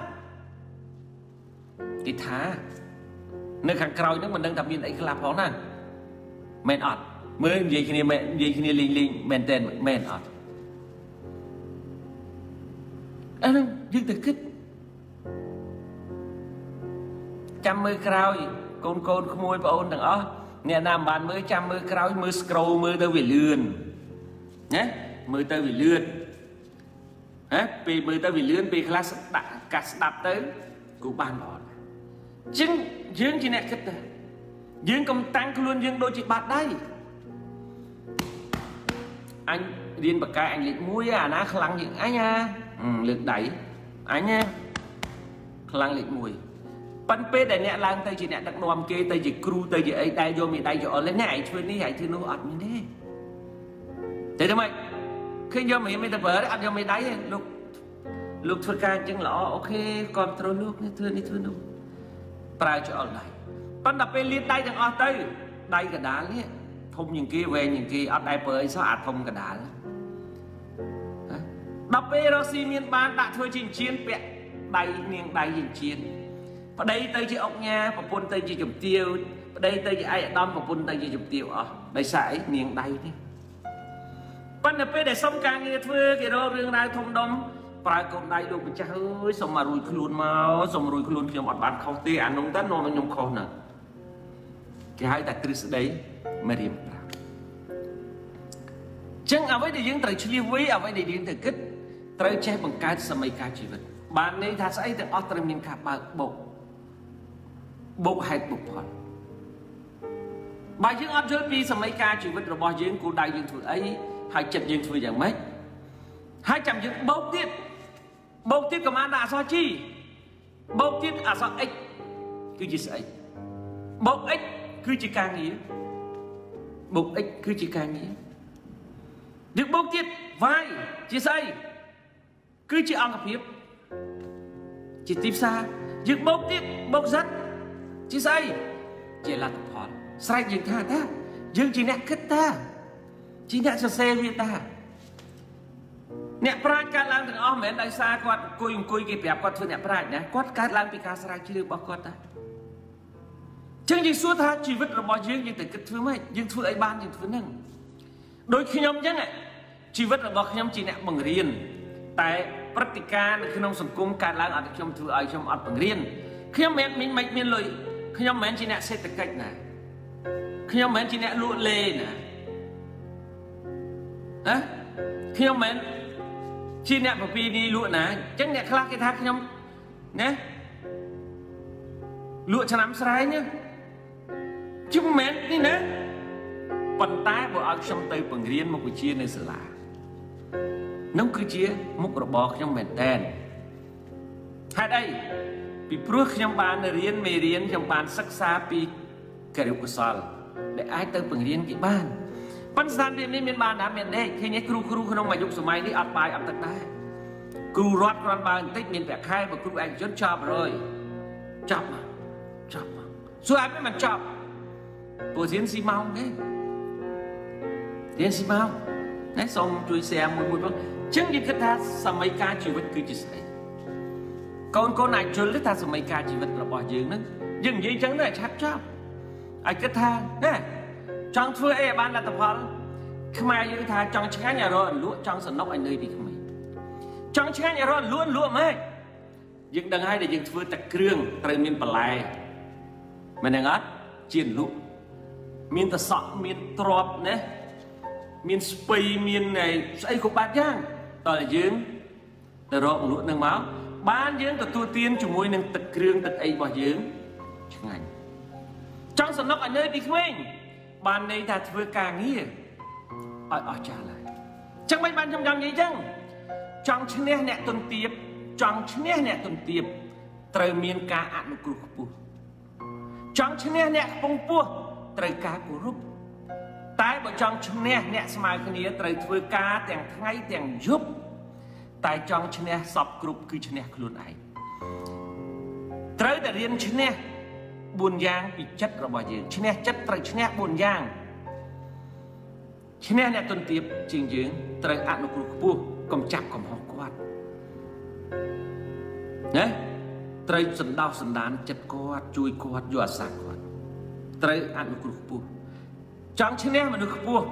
cái thá nơi khang cày nước mình đang tập miên ấy cái lá pháo nè men ọt mới gì khi này men gì khi này linh linh men tên men ọt anh dừng từ kích trăm mươi cày con con không mua bao đằng ó nè nam bàn mới trăm mươi cày mới scroll mới tới về lươn nhé mới tới về lươn á vì mới tới về lươn vì class đặt cắt đạp tới của bàn bỏ chứng dương chỉ nè kích dương công tăng luôn dương đôi chị bạt đây anh điên bậc cái anh liệt mũi à ná khăng những anh nha ừ, lực đẩy anh nha khăng liệt mũi bắn pê để nè lang tay chị nè đặt nòm kê tay chị cru tay chị ấy tay vô mình tay cho lên này chơi ní hãy thứ nó ọt như thế thế thôi mày khi vô mình mình tập vợ đấy ăn vô mình đáy lúc lúc thôi ca chân lọ ok control lúc như thưa ní thưa đâu prai cho online bắn đập pê liên tay thằng ọt tay tay cả đá đấy thông những kia về những kia ọt tay bơi sao ạt thông cả đá đập pê đó xi miên ban đã thôi trình chiến vẹn tay miếng tay trình chiến ở đây tới chị ông nha và phun tới chị chụp tiêu ở đây tới chị ai đâm và phun tới chị chụp tiêu ở đây sải miếng đây đi ban đập để xong càng nghe thưa cái đó riêng đây thông đông phải cùng đây được cha ơi xong mà rùi luôn mau xong rùi luôn khi một bạn không tê ăn nông tết nó nhung khô nè cái hai đặt Chris đấy mà điểm chẳng ở với để những trời chi với ở với để những thời kích trời che bằng cái sầm mấy cái chỉ vật bạn này thật sự thì ở trong miền cả ba bộ bộ hai bộ phận bài dương áp chơi pi sầm mấy ca chỉ vật rồi bao dương của đại dương thử ấy hai chật dương thử dạng mấy hai trăm dương bốc tiết bốc tiết cầm ăn đã sao chi bốc tiết à sao x cứ chỉ sấy bốc x cứ chỉ càng nghĩa bốc x cứ chỉ càng nghĩa được bốc tiết vai chỉ sấy cứ chỉ ăn gặp hiệp chỉ tiếp xa dựng bốc tiếp bốc rất chỉ xây chỉ là tập hỏi sai dựng tha ta dựng chỉ nẹt kết ta chỉ nẹt cho xe việt ta nẹt praiการឡើងទាំងអស់មិនមែនដោយសារគាត់អង្គុយអង្គុយគេប្រាប់គាត់ធ្វើអ្នកប្រាជ្ញណាគាត់កើតឡើងពីការស្រាវជ្រាវរបស់គាត់តាចឹងយើងសួរថាជីវិតរបស់យើងយើងទៅគិតធ្វើម៉េចយើងធ្វើអីបានយើងធ្វើហ្នឹងដូចខ្ញុំចឹងជីវិតរបស់ខ្ញុំជាអ្នកបង្រៀនតែព្រឹត្តិការណ៍នៅក្នុងសង្គមកើតឡើងអត់ខ្ញុំធ្វើឲ្យខ្ញុំអត់បង្រៀនខ្ញុំមិនមិនមិនមានលុយខ្ញុំមិនមែនជាអ្នកសេដ្ឋកិច្ចណាខ្ញុំមិនមែនជាអ្នកលក់លេណាហ៎ខ្ញុំមិនមែនជាអ្នកប្រពីនេះលក់ណាអញ្ចឹងអ្នកខ្លះគេថាខ្ញុំណាលក់ឆ្នាំស្រែងជិះមិនមែននេះណាប៉ុន្តែបើឲ្យខ្ញុំទៅបង្រៀនមុខវិជ្ជានៅសាលានោះគឺជាមុខរបរខ្ញុំមែនតែនហេតុអីពីព្រោះខ្ញុំបានរៀនមេរៀនខ្ញុំបានសិក្សាពីកិរិយាកុសលដែលអាចទៅបង្រៀនគេបានប៉ុន្តែស្ថានភាពនេះមានបានណាមានទេឃើញគ្រូគ្រូក្នុងអាយុសម័យនេះអត់បាយអត់ទឹកដែរគ្រូរដ្ឋគ្រាន់បើបន្តិចមានប្រាក់ខែបើគ្រូឯកជនចប់ហើយចប់មកចប់មកសួរឲ្យមិនចប់ព្រោះរៀនស៊ីម៉ោងទេរៀនស៊ីម៉ោងណាសូមជួយ share មួយមួយផងចឹងយើងគិតថាសម័យកាលជីវិតគឺជាស្អីកូនកូនអាចជល់ថាសម័យកាលជីវិតរបស់យើងហ្នឹងយើងនិយាយចឹងទៅឆាប់ចប់អាចគិតថាណាចង់ធ្វើអីឲ្យបានលទ្ធផលខ្មែរយើងថាចង់ឆ្ងាញ់ឲ្យរកអន្លក់ចង់សំណុកឲ្យនៅពីក្មេងចង់ឆ្ងាញ់ឲ្យរកអន្លក់អន្លក់ម៉េចយើងដឹងហើយដែលយើងធ្វើតែគ្រឿងត្រូវមានបន្លែមែនទេអត់ជាអន្លក់មានតសក់មានទ្របណាមានស្ពៃមានស្អីគ្រប់បាត់យ៉ាងតើយើងទៅរកលក់នឹងមកបានយើងទទួលទានជាមួយនឹងទឹកគ្រឿងទឹកអីរបស់យើង ngành trong sân nóc ở nơi đi mình ban này ta vừa càng nghĩ ở ở trả lại chẳng mấy ban trong trong gì chăng trong chân nè nè tuần tiệp trong chân nè nè tuần tiệp trời miền cá ăn cừu pu trong chân nè nè bông pu trời cá cừu rúp tại bộ trong chân nè nè smile cái này trời vừa cá tiền ngay tiền giúp tại trong chân nè sập cừu cứ chân nè luôn ấy trời để riêng chân nè buồn giang bị chất rồi bao giờ chân nè chất trời chân nè buồn giang chân nè nè tuần tiệp trình dưỡng trời ăn cừu pu cầm chặt cầm học quạt nhé trời sần đau sần đán chặt quạt chui quạt dọa sạc quạt trời ăn cừu pu trong chân nè mà được pu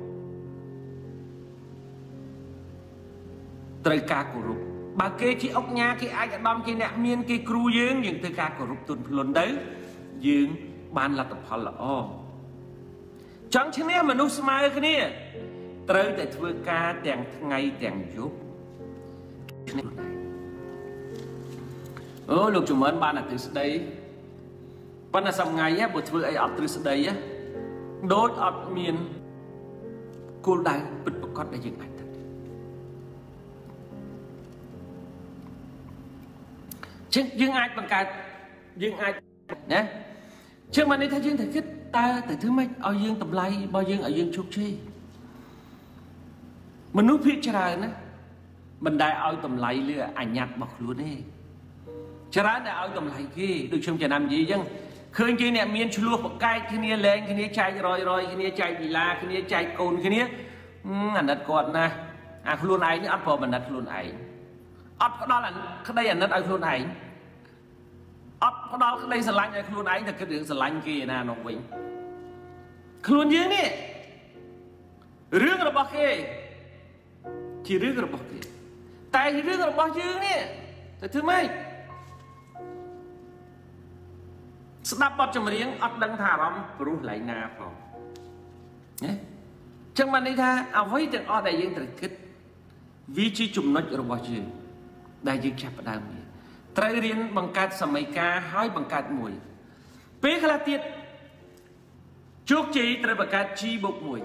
trời cá cừu rúp bà kê chỉ ốc nhà cái ai cả đom cái nẹm miên cái cừu dưỡng những từ cá cừu rúp tuần luôn đấy dưỡng ban là tập hợp là o trong chân nè mà nút smile cái này trời để thưa ca tiền ngày tiền giúp ơ lúc chúng mình ban là từ đây ban là xong ngày á buổi thưa ấy ở từ đây á đốt ở miền cô đại bật bật con để dừng ảnh thật chứ dừng ai bằng cả dừng ai nhé chứ mà đi thấy dừng thầy khích ta tại thứ mấy ở dương tầm lay bao dương ở dương chúc chi mình nút phía trời nữa mình đại ao tầm lay lừa ảnh nhặt bọc luôn đi chả ra đại ao tầm lay kia được trong chả làm gì chứ khơi kia nè miên chua lúa bọc cay kia nia lên kia nia chạy rồi rồi kia nia chạy bị la kia nia chạy cồn kia nia ảnh đặt cột nè à luôn ấy nhưng ăn vào mình đặt luôn ấy ấp có đó là cái đây ảnh đặt ở luôn ấy ấp có đó cái đây sờ lạnh ở luôn ấy là cái đường sờ lạnh kia nè nó quỳnh luôn gì nè riêng là bọc kia chỉ riêng là bọc kia tại riêng là bọc dương nè tại thứ mấy đáp bọc cho mình riêng ấp đăng thả lắm rút lại na phòng nhé chẳng mà đi tha à với tiếng o đại dương trời kích vị trí chùm nói cho bọc dương đại dương chạp ở đằng này trái riêng bằng cát sầm mây ca hói bằng cát mùi bế khá là tiết chúc chị trời bằng cát chi bột mùi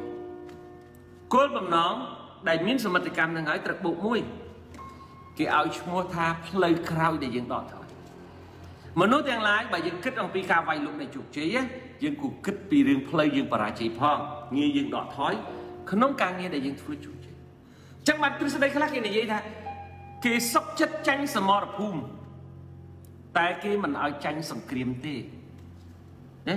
cô bằng nón đại miếng sầm mây cam đang hỏi trời bột mùi cái áo mua tha play crowd để dương đỏ thôi mà nói tiếng lái bà dương kích trong pi ca vay lúc này chụp chế á dương cụ kích pi riêng play dương bà ra chỉ phong nghe dương đỏ thói không nóng càng nghe để dương thua chụp chế chắc mặt tôi sẽ đây khác cái này vậy thôi cái sốc chất tranh sầm mỏ phum tại cái mình ở tranh sầm kìm tê đấy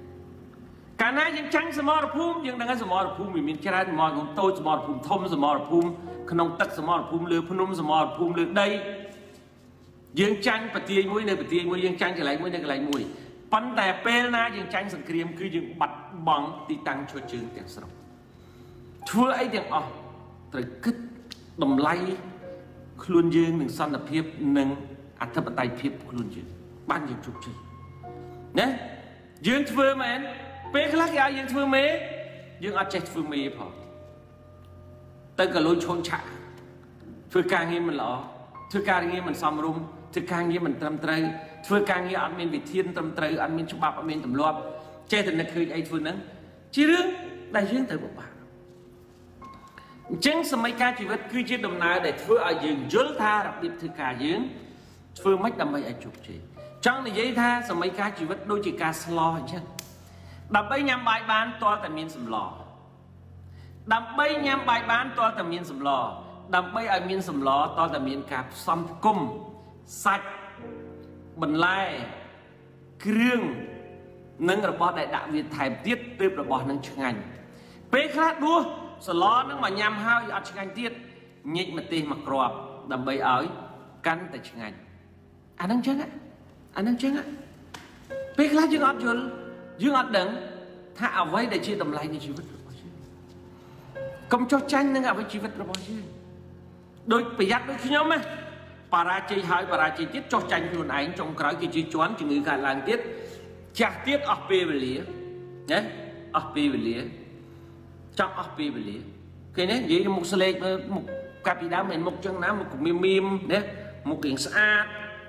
cả nãy dương tranh sầm mỏ phum dương đang ở sầm mỏ phum mình chơi ra mỏ cũng tôi sầm mỏ phum thôm sầm mỏ phum không nóng tắc sầm mỏ phum lừa phun nôm sầm mỏ phum lừa đây dương tranh bật tiền mũi này bật tiền mũi dương tranh trở lại mũi này lại mũi bắnแต่ ពេលណា dương tranh sừng kìm cứ dương bật bóng tí tăng cho chương tiếng sọc thưa ấy tiếng ọ trời kích đầm lay luôn dương đừng săn lập hiệp đừng ăn thấp tay hiệp luôn dương ban dương chụp chi nhé dương thưa mà anhពេលខ្លះគេឲ្យយើងធ្វើមេយើងអត់ចេះធ្វើមេផងទៅក៏លុយឈូនឆាក់ធ្វើការងារមិនល្អធ្វើការងារមិនសមរម្យធ្វើការងារមិនត្រឹមត្រូវធ្វើការងារអត់មានវិធានត្រឹមត្រូវអត់មានច្បាប់អត់មានទម្លាប់ចេះតែនឹកឃើញអីធ្វើហ្នឹងជារឿងដែលយើងត្រូវពិបាកអញ្ចឹងសម័យកាលជីវិតគឺជាដំណើរដែលធ្វើឲ្យយើងយល់ថារបៀបធ្វើការយើងធ្វើម៉េចដើម្បីឲ្យជោគជ័យចង់និយាយថាសម័យកាលជីវិតដូចជាការស្លោអញ្ចឹងដើម្បីញ៉ាំបាយបានតើតែមានសម្លដើម្បីញ៉ាំបាយបានតើតែមានសម្លដើម្បីឲ្យមានសម្លតើតែមានការផ្សំផ្គុំសាច់បន្លែគ្រឿងនិងរបស់ដែលដាក់វាថែមទៀតទើបរបស់នឹងឆ្ងាញ់ពេលខ្លះដួសស្លនឹងមកញ៉ាំហើយអត់ឆ្ងាញ់ទៀតញិចម្ទេសមកគ្រាប់ដើម្បីឲ្យកាន់តែឆ្ងាញ់អានឹងចឹងអានឹងចឹងពេលខ្លះយើងអត់យល់យើងអត់ដឹងថាអ្វីដែលជាតម្លៃនៃជីវិតរបស់យើងកុំចោះចាញ់នឹងអ្វីជីវិតរបស់យើងដូចប្រយ័ត្នដូចខ្ញុំណាបរាជ័យហើយបរាជ័យទៀតចោះចាញ់ខ្លួនឯងចុងក្រោយគេជឿជាន់ជំងឺកើតឡើងទៀតចាស់ទៀតអស់ពេលវេលាណាអស់ពេលវេលាចង់អស់ពេលវេលាឃើញទេនិយាយមុខស្លេកមុខកាត់ពីដើមមិនមុខចឹងណាមុខមៀមមៀមណាមុខរៀងស្អាត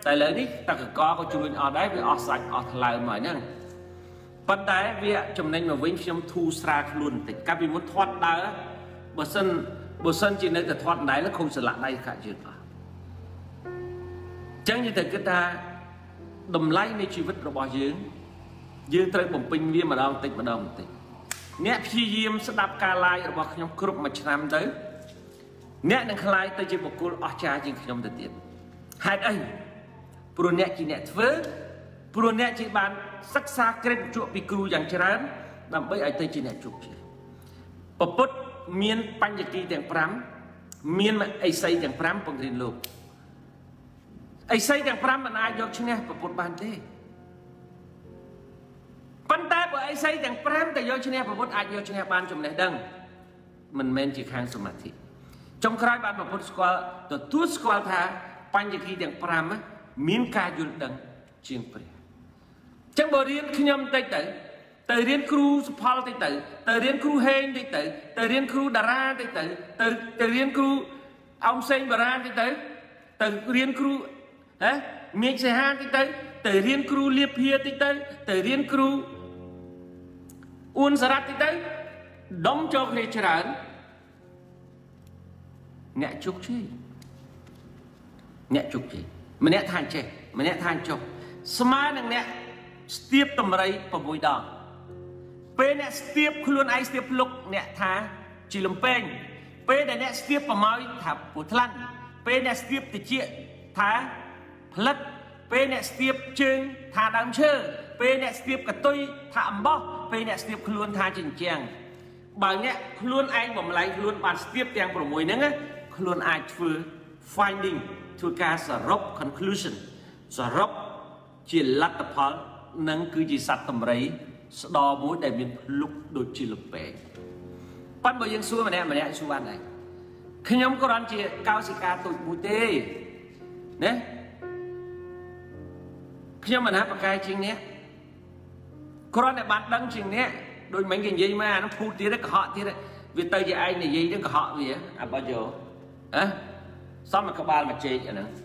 tại lời đi ta cứ có có chui ở đấy với ở sạch ở lại mọi năng vấn đề việc chồng nên mà vĩnh trong thu sra luôn thì các vị muốn thoát đá bờ sân bờ sân chỉ nên là thoát đáy nó không sẽ lại đây cả chuyện đó chẳng như thế cái ta đầm lấyในชีวิตរបស់យើងយើងត្រូវបំពេញវាម្ដងតិចម្ដងតិចអ្នកព្យាយាមស្ដាប់ការ live របស់ខ្ញុំគ្រប់មួយឆ្នាំទៅអ្នកនឹងខ្លាយទៅជាបុគ្គលអស្ចារ្យជាងខ្ញុំទៅទៀតហេតុអីព្រោះអ្នកជាអ្នកធ្វើព្រោះអ្នកជាបានសិក្សាក្រេតជក់ពីគ្រូយ៉ាងច្រើនដើម្បីឲ្យទៅជាអ្នកជោគជ័យពពុទ្ធមានបញ្ញគិទាំងfiveមានអិសីទាំងfiveបង្រៀនលោកអិសីទាំងfiveមិនអាចយកឈ្នះពពុទ្ធបានទេប៉ុន្តែបើអិសីទាំងfiveតែយកឈ្នះពពុទ្ធអាចយកឈ្នះបានចំណេះដឹងមិនមែនជាខាងសមាធិចុងក្រោយបានពពុទ្ធស្គាល់ទទួលស្គាល់ថាបញ្ញគិទាំងfiveមានការយល់ដឹងជាងព្រះចឹងបើរៀនខ្ញុំតិចទៅទៅរៀនគ្រូសុផលតិចទៅទៅរៀនគ្រូហេងតិចទៅទៅរៀនគ្រូតារាតិចទៅទៅទៅរៀនគ្រូអោមសេងបារានតិចទៅទៅរៀនគ្រូហ៎មេឃសេហាតិចទៅទៅរៀនគ្រូលៀបភាតិចទៅទៅរៀនគ្រូអ៊ុនសារ៉ាត់តិចទៅដុំចូលគ្នាច្រើនអ្នកជោគជ័យអ្នកជោគជ័យម្នាក់ថាចេះម្នាក់ថាចុះស្មើនឹងអ្នកស្ទាបតម្រៃ6ដងពេលអ្នកស្ទាបខ្លួនឯងស្ទាបភ្លុកអ្នកថាជីលំពេងពេលដែលអ្នកស្ទាបប្រម៉ោយថាពូថ្លាន់ពេលអ្នកស្ទាបតិចថាផលិតពេលអ្នកស្ទាបជើងថាដើមឈើពេលអ្នកស្ទាបកតុយថាអំបោះពេលអ្នកស្ទាបខ្លួនថាជញ្ជាំងបើអ្នកខ្លួនឯងបំលែងខ្លួនបានស្ទាបទាំង6ហ្នឹងខ្លួនអាចធ្វើ finding ធ្វើការសរុប conclusion សរុបជាលទ្ធផលនឹងគឺជាសត្វតម្រៃស្ដមួយដែលមានភ្លុកដូចជាលពេប៉ុន្តែបើយើងសួរម្នាក់ម្នាក់សួរបានដែរខ្ញុំគ្រាន់ជាកោសិកាទូចមួយទេណាខ្ញុំមិនហាក់ប្រកែកជាងនេះគ្រាន់តែបានដឹងជាងនេះដូចមិញគេនិយាយមកអានោះភូតទៀតកុហកទៀតវាទៅជាឯងនិយាយនឹងកុហកវាអាបើយកហ៎សំមកក្បាលមកជែកអាហ្នឹង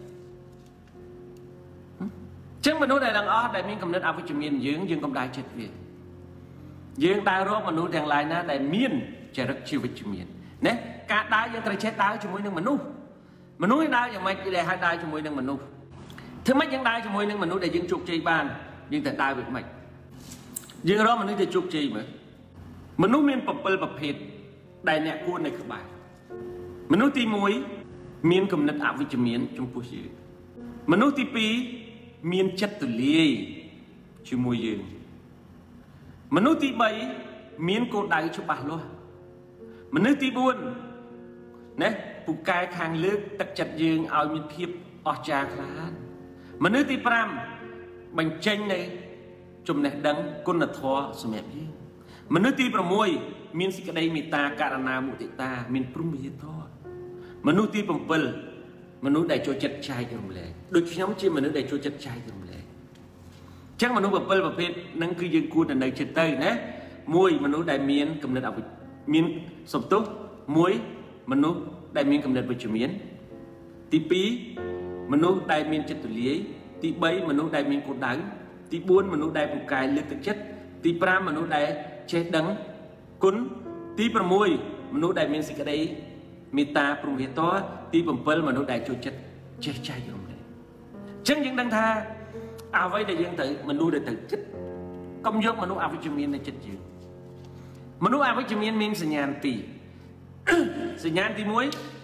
ចឹងមនុស្សដែលទាំងអស់ដែលមានកំណត់អវិជ្ជមានយើងយើងកុំដាច់ចិត្តវាយើងដើររកមនុស្សទាំងឡាយណាដែលមានចរិតជាវិជ្ជមានណាការដើរយើងត្រូវចេះដើរជាមួយនឹងមនុស្សមនុស្សដើរយ៉ាងម៉េចដែលហៅដើរជាមួយនឹងមនុស្សធ្វើម៉េចយើងដើរជាមួយនឹងមនុស្សដែលយើងជោគជ័យបានយើងត្រូវដើរវាម៉េចយើងរកមនុស្សដែលជោគជ័យមើលមនុស្សមាន7ប្រភេទដែលអ្នកគួរនៅក្បែរមនុស្សទី1មានកំណត់អវិជ្ជមានចំពោះយើងមនុស្សទី2មានចិត្តទូលាយជាមួយយើងមនុស្សទី3មានគោលដៅច្បាស់លាស់មនុស្សទី4ណាពូកែខាងលើកទឹកចិត្តយើងឲ្យមានភាពអស្ចារ្យខ្លាំងមនុស្សទី5បញ្ចេញនៅចំណេះដឹងគុណធម៌សម្រាប់យើងមនុស្សទី6មានសេចក្តីមេត្តាករុណាមុទិតាមានព្រហ្មវិហារធម៌មនុស្សទី7មនុស្សដែលចូលចិត្តចែករំលែកដូចខ្ញុំជាមនុស្សដែលចូលចិត្តចែករំលែកអញ្ចឹងមនុស្ស7ប្រភេទហ្នឹងគឺយើងគួរតែនៅចិត្តទៅណាមួយមនុស្សដែលមានកំណត់អវិជ្ជមានសំទុះមួយមនុស្សដែលមានកំណត់វិជ្ជមានទី2មនុស្សដែលមានចិត្តទូលាយទី3មនុស្សដែលមានគោលដៅទី4មនុស្សដែលពូកែលើកទឹកចិត្តទី5មនុស្សដែលចេះដឹងគុណទី6មនុស្សដែលមានសេចក្តីមេត្តាព្រហ្មវិហារធម៌ទី7មនុស្សដែលចូលចិត្តចេះចែករំលែកអញ្ចឹងយើងដឹងថាអ្វីដែលយើងត្រូវមនុស្សដែលត្រូវចិត្តកុំយកមនុស្សអវិជ្ជមាននៅចិត្តយើងមនុស្សអវិជ្ជមានមានសញ្ញាណពីរសញ្ញាណទី1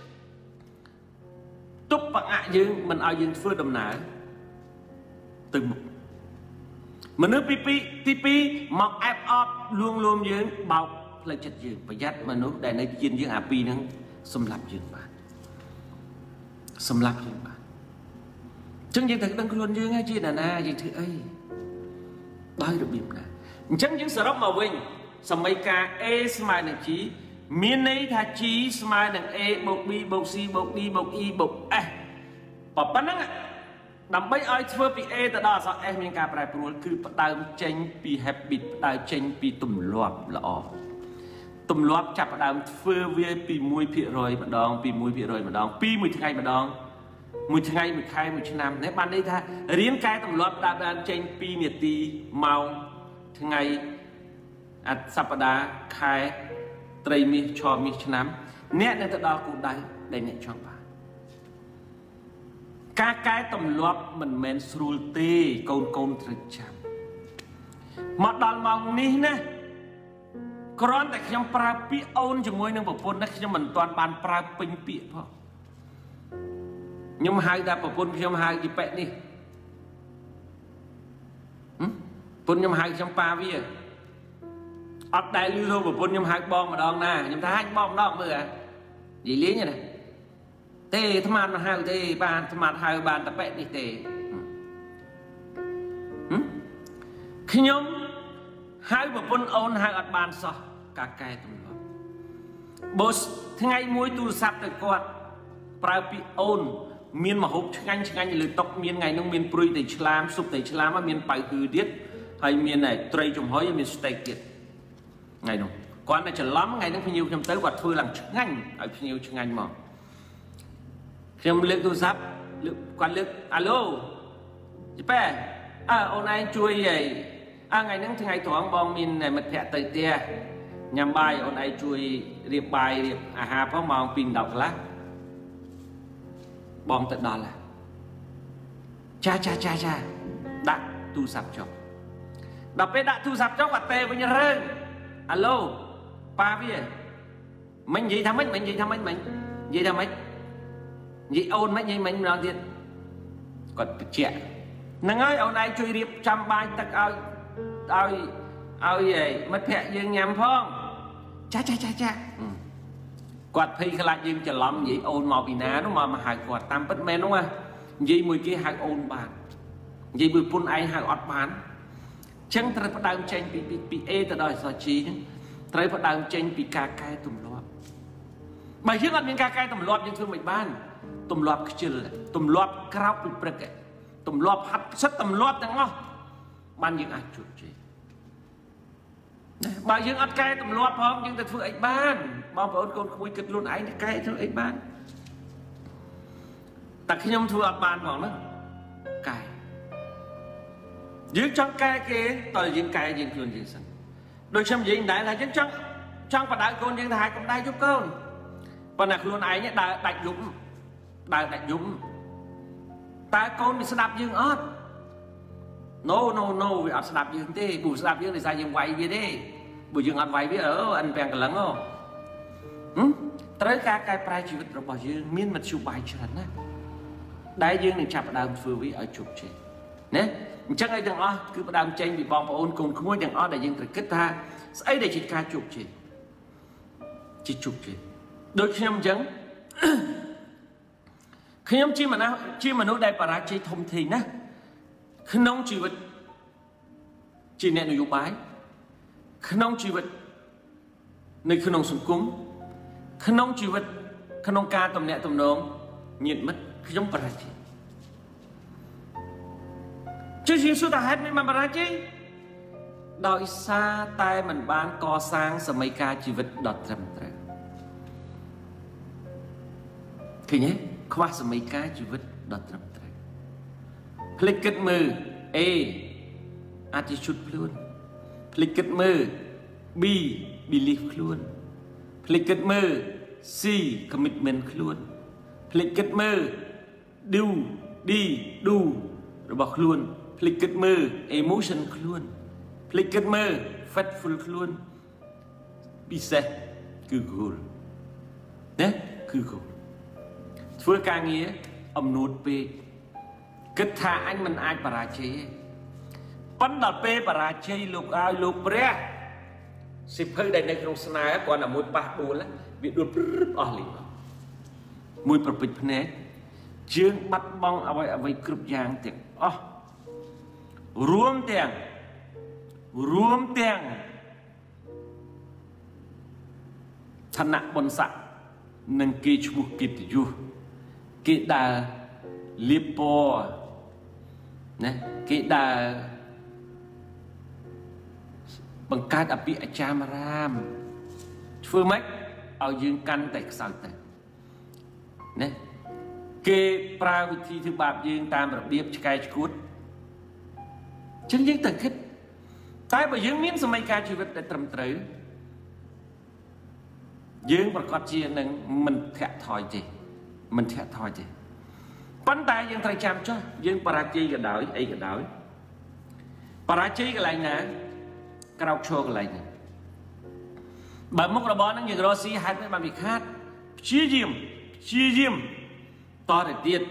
ទប់បង្អាក់យើងមិនឲ្យយើងធ្វើដំណើរទៅមុខមនុស្សទី2ទី2មកអែបអបលួងលោមយើងបោកផ្លូវចិត្តយើងប្រយ័ត្នមនុស្សដែលនៅជៀនយើងអាពីរហ្នឹងសម្លាប់យើងបានសម្លាប់យើងបានអញ្ចឹងយើងត្រូវដឹងខ្លួនយើងហើយជាណានាយើងធ្វើអីដោយរបៀបណាអញ្ចឹងយើងសរុបមកវិញសមីការ A ស្មើនឹង G មានន័យថា G ស្មើនឹង A បូក B បូក C បូក D បូក E បូក F ប៉ុណ្ណឹងដើម្បីឲ្យធ្វើពី A ទៅដល់អក្សរ S មានការប្រែប្រួលគឺផ្ដើមចេញពី habit ផ្ដើមចេញពីទម្លាប់ល្អទម្លាប់ចាប់ផ្ដើមធ្វើវាពី1%ម្ដងពី1%ម្ដងពីមួយថ្ងៃម្ដង một ngày một khai một năm nếu bạn đi tha riêng cái tầm loạt đã đang trên pi nhiệt ti màu ngày à sắp đá khai tây mi cho mi năm nét nên tự đó cũng đấy để nhận cho bạn các cái tầm loạt mình men sưu tê côn côn thực chạm mặt đàn mong ní nè còn tại khi pra pi ôn cho môi nâng bộ phôn đó khi mình toàn bàn pra pin pi po nhưng mà hai ta bộ phôn khi mà hai cái bẹ đi phôn nhưng mà hai trong pa vi ở đại lưu thôi bộ phôn nhưng mà hai bom mà đòn nè nhưng ta hai bom đòn bây giờ gì lý như này tê tham ăn hai tê bàn tham ăn hai bàn ta bẹ đi tê khi nhóm hai bộ phận ôn hai ọt bàn so cả cái tụi nó boss ngày mỗi tu sắp được quạt prapi ôn miền mà hộp ngay ngay lưỡi tóc miền ngày nông miền prui để làm sụp để làm mà miền bảy hư điết hay miền này tây trồng hói miền steak kiệt ngày nông quan này chỉ lắm ngày nông phải nhiều trong tới quạt thôi làm nhanh ở phải nhiều nhanh mà trong lưỡi tu sắp quan lưỡi alo chị bé à ôn anh chui vậy à ngày nắng thì ngày thoáng bong min này mật thẹt tới tia nhằm bài ôn ai chui riệp bài riệp à hà pháo màu pin đọc lá bong tận đó là cha cha cha cha đã tu sập cho đọc bé đã tu sập cho quạt tê với nhà rơi alo pa với mình gì thằng mình mình gì thằng mình mình gì thằng mình gì ôn mấy gì mình nóiទៀតcòn trẻ năng ơi ôn ai chui riệp trăm bài tắc ao ao ao về mất thẹn dương nhầm phong cha cha cha cha quạt phi khai lại dương chờ lắm vậy ôn màu bị ná đúng mà mà hai quạt tam bất men đúng không vậy mùi kia hai ôn bàn vậy mùi phun ai hai ọt bán chẳng trời phát đang tranh bị bị bị e từ đời sao chi trời phát đang tranh bị ca cai tùm loạt bài trước ăn những ca cai tùm loạt những thương mình ban tùm loạt chưa tùm loạt cao bị bực tùm loạt hắt sắt tùm loạt đúng không ban những ai chuột gì bà dương ăn cay tầm loạt phong nhưng ta thưa ấy ban bao vợ con khui kịch luôn ấy cay thưa ấy ban ta khi nhom thưa ăn ban phong đó cay dương trong cay kia toàn là dương cay dương luôn dương sẵn đôi xem gì đại là dương trong trong và đại con dương hai cũng đại giúp con và nạc luôn ấy nhé đại đại dũng đại đại dũng ta con bị đạp dương ớt no no no vì ăn đạp dương thế bù đạp dương thì sai dương quay về đi bù dương ăn quay về ở anh bèn cái lắng không tới cả cái prai chỉ vậtរបស់យើងមានមធ្យោបាយច្រើនណាស់ដែលយើងនឹងចាប់ផ្ដើមធ្វើវាឲ្យជោគជ័យណាអញ្ចឹងឲ្យទាំងអស់គឺផ្ដើមចេញពីបងប្អូនកូនក្មួយទាំងអស់ដែលយើងត្រូវគិតថាស្អីដែលជាការជោគជ័យជាជោគជ័យដូចខ្ញុំអញ្ចឹងខ្ញុំជាមនុស្សជាមនុស្សដែលបរាជ័យធំធេងណាក្នុងជីវិតជាអ្នកនយោបាយក្នុងជីវិតនៅក្នុងសង្គមក្នុងជីវិតក្នុងការតំណាក់តំណងញាតិមិត្តខ្ញុំបរាជ័យជាជាសុទ្ធតែហេតុមិនបានបរាជ័យដោយសារតែមិនបានកសាងសម័យកាលជីវិតដ៏ត្រឹមត្រូវឃើញទេខ្វះសម័យកាលជីវិតដ៏ត្រឹមត្រូវភ្លេចគិតមើល A attitude ខ្លួនភ្លេចគិតមើល B belief ខ្លួនភ្លេចគិតមើល C commitment ខ្លួនភ្លេចគិតមើល do D do របស់ខ្លួនភ្លេចគិតមើល emotion ខ្លួនភ្លេចគិតមើល faithful ខ្លួនពិសេសគឺ goal ណាគឺ goal ធ្វើការងារអំនួតពេកគិតថាអញមិនអាចបរាជ័យទេប៉ុន្តែដល់ពេលបរាជ័យលោកឲ្យលោកព្រះសិភៅដែលនៅក្នុងស្នេហ៍គាត់តែមួយប៉ះដួលវាដួលព្រឹបអស់លីមួយប្រពេចភ្នែកជើងបាត់បង់អ្វីអ្វីគ្រប់យ៉ាងទាំងអស់រួមទាំងរួមទាំងឋានៈបុណ្យស័ក្តិនិងគេឈ្មោះកិត្តិយសគេដើរលៀបពណ៌ណាគេដើរបង្កើតអភិអចាមរាមធ្វើម៉េចឲ្យយើងកាន់តែខ្សោយទៅណា kê pra vị thi thứ bạp dương tam rập điệp cái cút chân dương tự khích tại bởi dương miễn sớm ca chi vật để trầm trứ dương và con chia nâng mình thẹt thòi gì mình thẹt thòi gì bắn tay dương thay chăm cho dương para chi cái đói ấy cái đói para chi cái này nè cái đau chua cái này nè bởi mức là bón nó như Rossi hai mươi ba bị khát chia diêm chia diêm to để tiết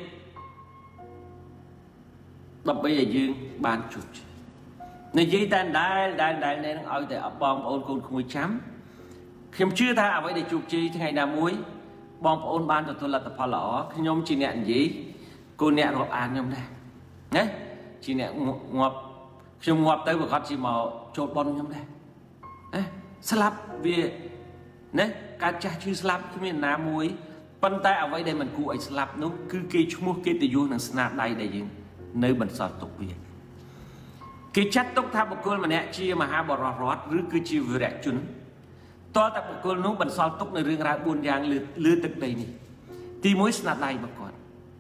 đập bây giờ dương ban chụp này dây tan đai đai đai này nó ở tại bom ôn côn không chấm khi chưa tha vậy để chụp chi ngày nào muối bom ôn ban cho tôi là tập phò lỏ khi nhom chỉ nẹn gì cô nẹn ngọc an nhom đây nhé chỉ nẹn ngọc khi ngọc tới vừa con chỉ màu trộn bom nhom đây slap về nè cá cha chưa slap cái miền nam muối pan tay ở vậy đây mình cụ ấy slap nó cứ kê mua kê từ du năng snap đây để gì nơi mình sọt tục về cái chất tốc tham một con mà nè chia mà hai bò rót rót rứ cứ chia vừa đẹp chun to tại một con nó bận sọt tốc nơi riêng ra buồn giang lừa lừaទឹកđây nè thì muối snap đây mà còn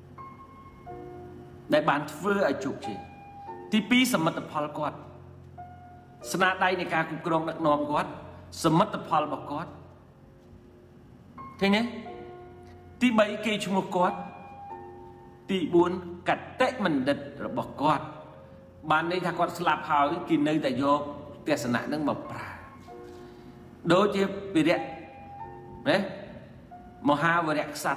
đại bản vừa ở chụp gì thì pi sầm mật phật quạt snap đây này cả cục rong đặc nòm quạt sầm mật phật bọc quạt thế nhé tí bảy cây chung một quạt tí bốn cắt tết mình đứt rồi bọc quạt bạn đây thằng quạt slap hào cái kín nơi tại vô tiền sản nạn nâng bọc ra đối với bị đẹp đấy một hai vừa đẹp sạch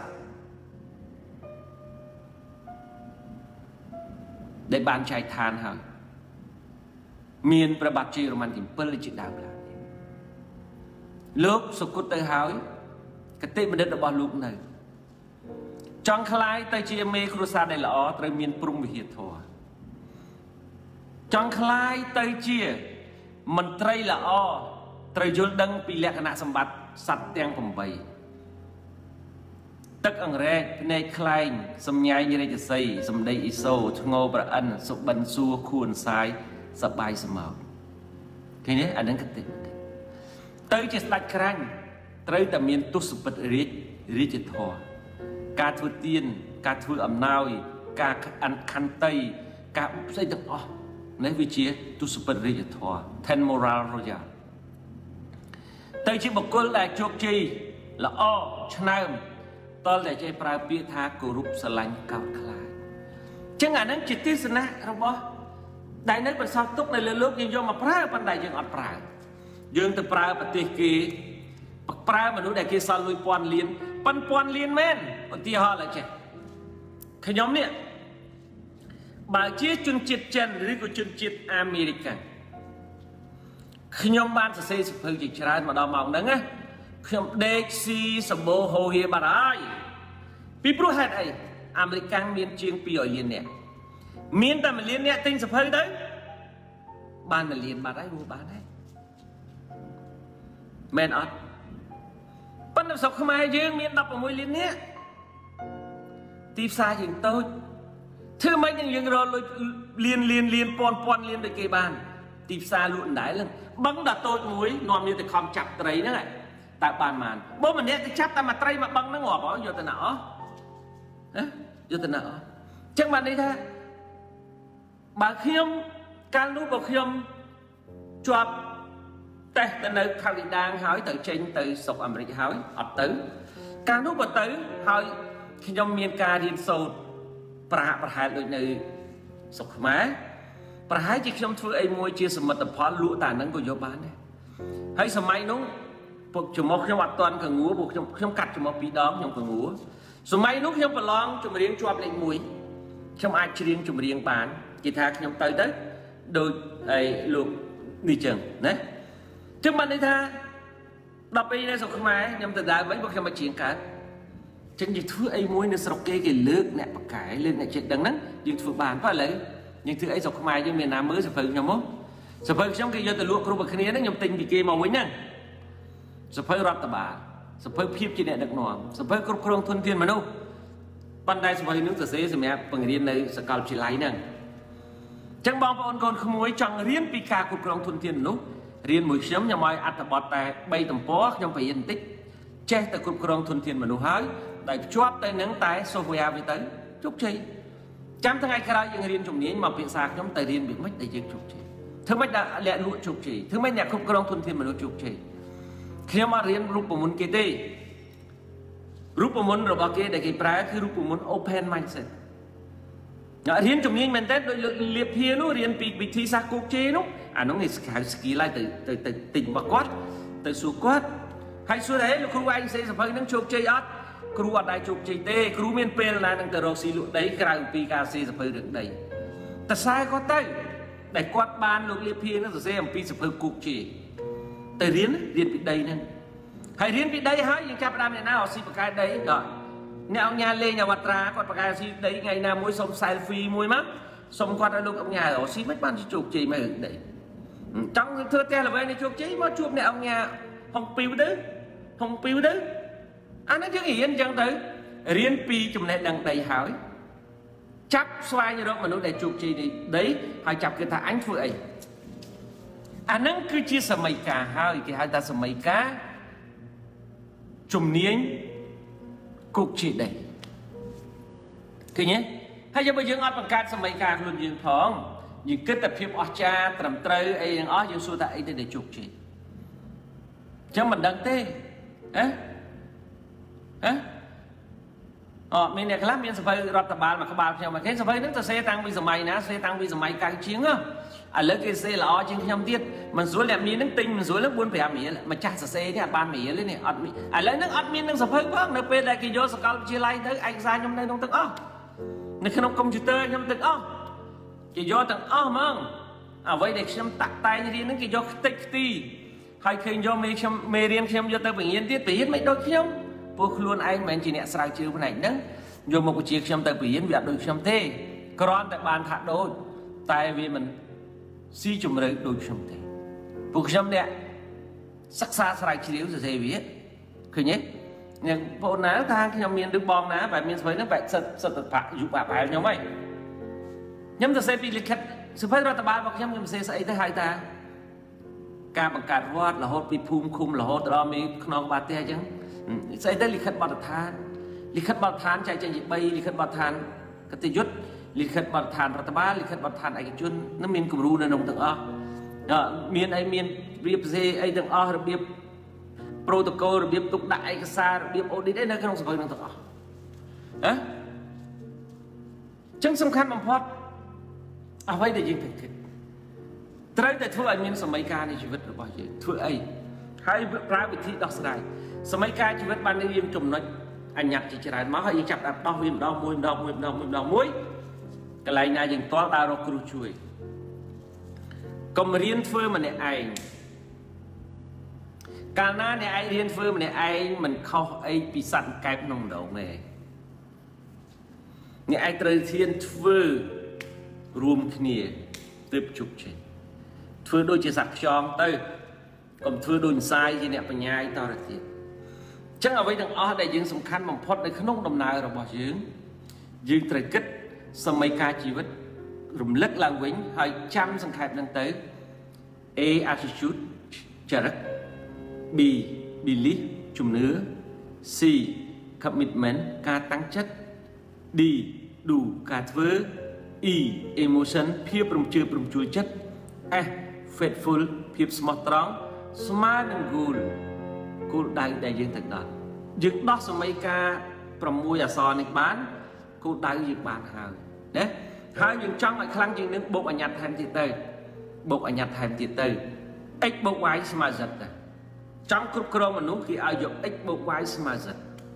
để bàn chạy than hả miềnประบัติจีโรมันติมเปิลเลยจิตดาวละลูกสุกุตเตอร์หายกระติมันเดินบอลลูกหนึ่งจังคลายไตจีเมครูซาได้ละอ๋อเตรียมมีนปรุงวิหิตทัวจังคลายไตจีมันไตรละอ๋อเตรียมดังปีแรกคณะสมบัติสัตว์เตียงผมไปตึกอังเรกในคลายสมัยยี่เรจซีสมเด็จอิโซทงโอประอันสุบันซัวคูนสายสบายสมองทีนี้อันนั้นกติเตยจะสลัดครั้งเตยแต่มีนตุสปัดริจริจทอการทวเตียนการทวอำนาวการอันคันเตยการอุปใส่ตั้งอ๋อในวิจิตุสปัดริจทอเทนโมราลโรยาเตยจะบอกคนแหลกโจกจีละอ้อชนะตอนแหลกใจปลายปีธากุรุปสลังเก่าคลายจังอันนั้นจิตที่สนะเราบอกđại nơi bật sao túc này lên lúc nhưng do mà pra ban đại dương ọt pra dương từ pra bật tiệt kỳ pra mà núi đại kia sao lui pon liên pan pon liên men còn tia họ là trẻ cái nhóm này bà chia chun chít chen rồi của chun chít America cái nhóm ban sẽ xây dựng phương trình ra mà đào mỏng đó nghe cái nhóm Dexy sầm bô hồ hiệp bà ai people had ai American miền chiêng pi ở liên nè miền ta mình liên nè tinh sập hơi đấy ban mình liên bà đấy mua bán đấy men ớt ban đầu sọc không ai dương miền đập ở môi liên nè tiếp xa dừng tôi thứ mấy những những rồi liên liên liên pon pon liên với cây bàn tiếp xa luôn đái lên bắn đặt tôi muối ngon như thì không chặt đấy nữa này tại bàn màn bố mình nè cái chắp ta mà tray mà bắn nó ngỏ bỏ vô từ nào hả vô từ nào chắc bạn đi thôi bà khiêm càng lúc bà khiêm chụp tè từ nơi khảo định đang hỏi từ trên từ sọc America hỏi ọt tứ càng lúc bà tứ hỏi khi trong miền ca điên sâu bà bà hai đôi nơi sọc má bà hai chỉ trong thứ ấy môi chia sẻ mật tập hóa lũ tàn nâng của vô bán này hay sớm mai nó buộc chùm một trong mặt toàn cả ngúa buộc trong trong cắt chùm một bí đó trong cả ngúa sớm mai lúc trong bà long chùm riêng chụp lên mũi trong ai riêng chùm riêng bán chỉ thà nhóm tới đấy đôi ấy luôn đi chừng đấy trước mặt đi tha đọc đi này sao không ai nhóm từ đại vẫn có khi mà chuyện cả chẳng như thứ ấy muối nó sọc kê cái nước nè bạc cải lên này chuyện đằng nắng nhưng thứ bán phải lấy nhưng thứ ấy sao không ai cho miền Nam mới sẽ phải nhóm mốt sẽ phải trong cái giờ từ luộc rồi bạc khné nó nhóm tình bị kê màu mới nhá sẽ phải rót tờ bà sẽ phải phép trên này được nọ sẽ phải có khuôn thuần thiên mà đâu ban đây sẽ phải nước từ xế sẽ mẹ bằng điên này sẽ cao chỉ lái nè chẳng bao bọn con không muốn chẳng riêng pi ca của con thuần thiên lúc riêng mũi sớm nhà mai ăn tập bọt tại bay tầm bó trong phải yên tích che từ con con thuần thiên mà nấu hái đại chóp tới nắng tái software với tới chúc chi chăm thằng ai khai dương riêng chủng nhiên mà bị sạc nhóm tới riêng bị mất đại dương chúc chi thứ mấy đã lẽ lụa chúc chi thứ mấy nhà không có đông thuần thiên mà nó chúc chi khi mà riêng rút bộ môn kia đi rút bộ môn rồi bảo kia để cái tráiคือrút bộ môn open mindset riêng chủng nhiên mình tết đôi liệp hiên nó riêng bị bị thi sạc chúc chi nó à nó người khai skill lại từ từ từ tỉnh bạc quát từ số quát hay số đấy là không anh sẽ phải nâng chúc chi ắtครูอัดได้จุกจีเต้ครูเมียนเปลนะตั้งแต่เราสิลุได้กลางปีกาเซ่สะเพอเรื่องใดแต่สายก็ได้ได้กวาดบานลูกเลี้ยพีนั่นเซ่ปีสะเพอกุกจีแต่เรียนเรียนปีใดนั่นให้เรียนปีใดฮะยังจับดำเนี่ยนะเอาสิปากกาใดก็เนี่ยเอางานเลี้ยงวัตรากวาดปากกาสิใดไงนะมวยสมเซลฟี่มวยมั้งสมกวาดลูกเอางานเอาสิไม่บ้านจุกจีไม่ถึงใดจังเธอแต่ละวันในจุกจีมาจุบเนี่ยเอางานห้องปิวดื้อห้องปิวดื้อanh nói chứ yên chẳng tới riêng pi chùm này đằng đầy hỏi chắc xoay như đó mà nó để chụp chi đi đấy hai chập cái ta ánh phụ ấy anh nói cứ chia sẻ mấy cả hai cái hai ta sẻ mấy cá chùm niên cục chỉ đây cứ nhé hay cho bây giờ ngót bằng cát sẻ mấy cả luôn dương thong nhưng kết tập phim ở cha trầm trơi ấy ở dương xua tại để chụp chi chứ mình đăng tê á ờ mình này làm miếng sợi phơi rót tập bàn mà các bạn xem mà cái sợi phơi nó sẽ tăng vì sợi ná sẽ tăng vì sợi mày càng chiến á à lấy cái xe là ở trên nhâm tiết mình xuống làm miếng nước tinh mình xuống nước buôn phải mía mà chặt sợi xe thì bàn mía lên này ọt mía à lấy nước ọt miếng nước sợi phơi quá nó về đây cái vô sợi cao chia lại tới anh ra trong đây trong tầng ó này khi nó computer trong tầng ó cái vô tầng ó mong à vậy để xem tắt tay như thế nó cái vô tích ti hay khi vô mấy xem mấy riêng xem vô tới bệnh viện tiết phải hết mấy đôi khôngพวกខ្លួនឯងមិនជាអ្នកស្រាវជ្រាវផ្នែកហ្នឹងយកមកបញ្ជាខ្ញុំទៅបរៀនវាអត់ដូចខ្ញុំទេគ្រាន់តែបានថាដូចតែវាមិនស៊ីជម្រៅដូចខ្ញុំទេពួកខ្ញុំអ្នកសិក្សាស្រាវជ្រាវសរសេរវាឃើញទេអ្នកបងណាថាខ្ញុំមានឬបងណាបែបមានស្វ័យហ្នឹងបែបសិតសិតតបយុបបែបខ្ញុំហីខ្ញុំសរសេរពីលិខិតសុភ័យរដ្ឋបាលរបស់ខ្ញុំខ្ញុំសរសេរស្អីទៅហៅថាការបង្កើតវត្តរហូតពីភូមិឃុំរហូតដល់មានខ្នងបាត់ទេអញ្ចឹងស្អីទៅលិខិតបទដ្ឋានលិខិតបទដ្ឋានចែកចេញជាបីលិខិតបទដ្ឋានកតិយុត្តលិខិតបទដ្ឋានរដ្ឋបាលលិខិតបទដ្ឋានឯកជននឹងមានគំរូនៅក្នុងទាំងអស់មានអីមានរៀបសេអីទាំងអស់របៀបប្រូតូកូលរបៀបទុកដាក់ឯកសាររបៀបអូឌីតអីនៅក្នុងសភៅនឹងទាំងអស់ហ៎អញ្ចឹងសំខាន់បំផុតអ្វីដែលយើងត្រូវគិតត្រូវតែធ្វើឲ្យមានសម័យកាលនៃជីវិតរបស់យើងធ្វើអីហើយប្រើវិធីដោះស្រាយសម័យកាលជីវិតបានរៀនចំណុចអញ្ញត្តិជាច្រើនមកហើយយើងចាប់ដាក់ដោះវាម្ដងមួយម្ដងមួយម្ដងមួយម្ដងមួយកន្លែងណាយើងតល់ដើររកគ្រូជួយកុំរៀនធ្វើម្នាក់ឯងកាលណាអ្នកឯងរៀនធ្វើម្នាក់ឯងមិនខុសអីពីសត្វកែបក្នុងម្ដងទេអ្នកឯងត្រូវធានធ្វើរួមគ្នាទើបជោគជ័យធ្វើដូចជាសត្វខ្យងទៅកុំធ្វើដូចផ្សាយជាអ្នកបញ្ញាយតទៅទៀតចឹងអ្វីទាំងអស់ដែលយើងសំខាន់បំផុតនៅក្នុងដំណើររបស់យើងយើងត្រូវគិតសម័យកាលជីវិតរំលឹកឡើងវិញហើយចាំសង្ខេបនឹងទៅ A attitude ចរិត B belief ជំនឿ C commitment ការតាំងចិត្ត D do ការធ្វើ E emotion ភាពរំជើបរំជួលចិត្ត S faithful ភាពស្មោះត្រង់ស្មើនឹង goal គោលដៅដែលយើងត្រូវដល់យើងដោះសម័យកាលប្រមូលអក្សរនេះបានគោលដៅយើងបានហើយណាហើយយើងចង់ឲ្យខ្លាំងជាងនឹងបូកអញ្ញត្តិថែមទៀតទៅបូកអញ្ញត្តិថែមទៀតទៅ x បូក y ស្មើ z ដែរចង់គ្រប់គ្រងមនុស្សគេឲ្យយក x បូក y ស្មើ z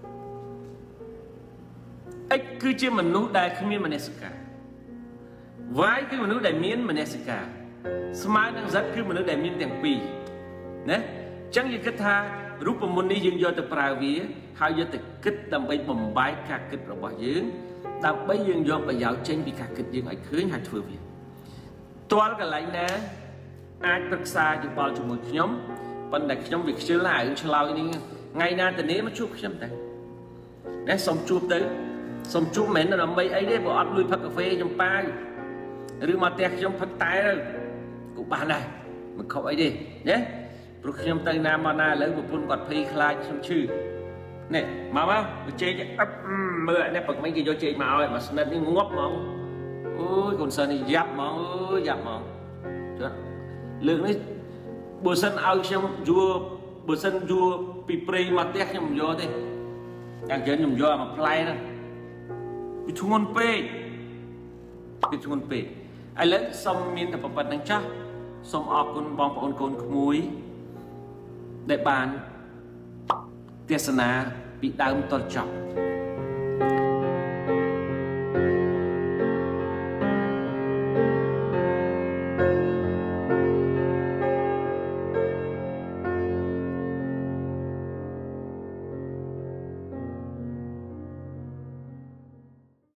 x គឺជាមនុស្សដែលគ្មានមនសិការ y គឺមនុស្សដែលមានមនសិការស្មើនឹង z គឺមនុស្សដែលមានទាំងពីរណាចឹងយើងគិតថារូបមន្តនេះយើងយកទៅប្រើវាហើយយកទៅគិតដើម្បីបំបែកការគិតរបស់យើងដើម្បីយើងយកប្រយោជន៍ចេញពីការគិតយើងឲ្យឃើញហើយធ្វើវាទាល់កន្លែងណាអាចប្រឹក្សាយោបល់ជាមួយខ្ញុំប៉ុន្តែខ្ញុំវាខ្ជិលណាស់រឿងឆ្លើយនេះថ្ងៃណាតនេមកជួបខ្ញុំតែណាសូមជួបទៅសូមជួបមិនមែនដើម្បីអីទេបើអត់លុយផឹកកាហ្វេខ្ញុំប៉ាវឬមកផ្ទះខ្ញុំផឹកតែទៅក៏បានដែរមិនខុសអីទេណាព្រោះខ្ញុំទៅណាមកណាឥឡូវប្រពន្ធគាត់ភ័យខ្លាចខ្ញុំឈឺ nè mà mà chơi mưa nè bật mấy cái vô chơi màu mà nên đi ngốc mong ôi còn sơn thì giáp mong ôi giáp mong lượng đấy bữa sân ao xem vua bữa sân vua bị prey mà tét nhầm vô thế đang chơi nhầm vô mà play đó bị thua ngôn pe bị thua ngôn pe ai lấy xong miên tập bật năng chắc xong ọt con bong bóng con muối để bàn tiết sanh bị đau to chọc